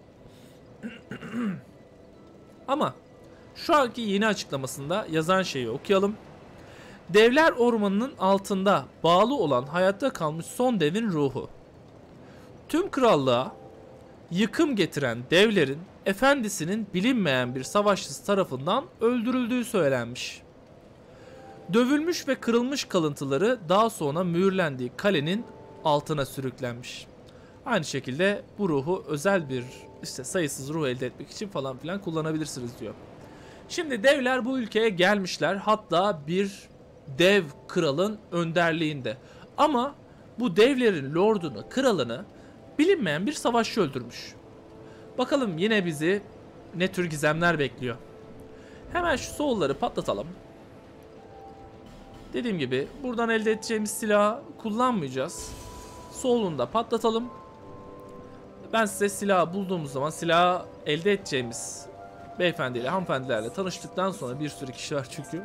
Ama şu anki yeni açıklamasında yazan şeyi okuyalım. Devler ormanının altında bağlı olan hayatta kalmış son devin ruhu. Tüm krallığa yıkım getiren devlerin efendisinin bilinmeyen bir savaşçısı tarafından öldürüldüğü söylenmiş. Dövülmüş ve kırılmış kalıntıları daha sonra mühürlendiği kalenin altına sürüklenmiş. Aynı şekilde bu ruhu özel bir işte sayısız ruh elde etmek için falan filan kullanabilirsiniz diyor. Şimdi devler bu ülkeye gelmişler, hatta bir dev kralın önderliğinde. Ama bu devlerin lordunu, kralını bilinmeyen bir savaşçı öldürmüş. Bakalım yine bizi ne tür gizemler bekliyor. Hemen şu soul'ları patlatalım. Dediğim gibi buradan elde edeceğimiz silahı kullanmayacağız. Soul'unu da patlatalım. Ben size silahı bulduğumuz zaman silahı elde edeceğimiz beyefendiyle, hanımefendilerle tanıştıktan sonra, bir sürü kişi var çünkü,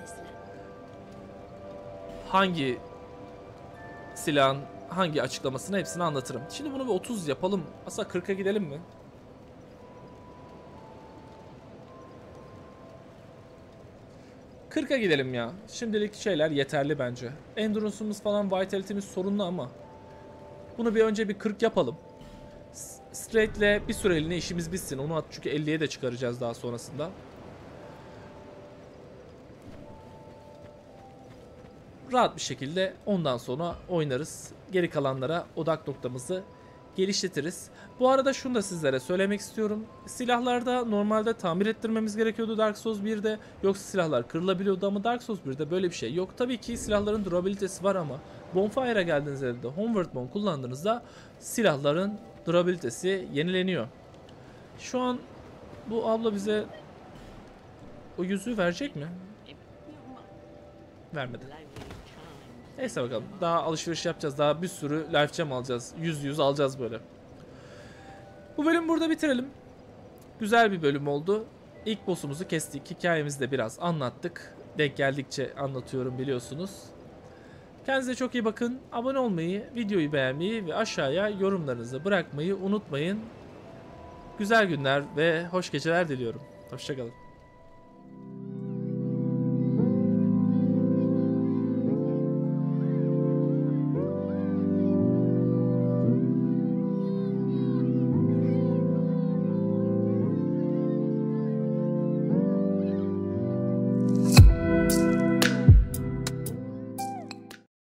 hangi silahın hangi açıklamasını hepsini anlatırım. Şimdi bunu bir otuz yapalım. Aslında kırka gidelim mi? kırka gidelim ya. Şimdilik şeyler yeterli bence. Endurance'ımız falan, vitality'miz sorunlu ama bunu bir önce bir kırk yapalım. Straight'le bir süreliğine işimiz bitsin. Onu at çünkü elliye de çıkaracağız daha sonrasında. Rahat bir şekilde ondan sonra oynarız. Geri kalanlara odak noktamızı geliştiririz. Bu arada şunu da sizlere söylemek istiyorum. Silahlarda normalde tamir ettirmemiz gerekiyordu Dark Souls birde. Yoksa silahlar kırılabiliyordu ama Dark Souls birde böyle bir şey yok. Tabii ki silahların durabilitesi var ama Bonfire'a geldiğinizde de Homeward Bone kullandığınızda silahların durabilitesi yenileniyor. Şu an bu abla bize o yüzüğü verecek mi? Vermedi. Neyse bakalım. Daha alışveriş yapacağız. Daha bir sürü life gem alacağız. Yüz yüz alacağız böyle. Bu bölümü burada bitirelim. Güzel bir bölüm oldu. İlk boss'umuzu kestik. Hikayemizi de biraz anlattık. Denk geldikçe anlatıyorum biliyorsunuz. Kendinize çok iyi bakın. Abone olmayı, videoyu beğenmeyi ve aşağıya yorumlarınızı bırakmayı unutmayın. Güzel günler ve hoş geceler diliyorum. Hoşça kalın.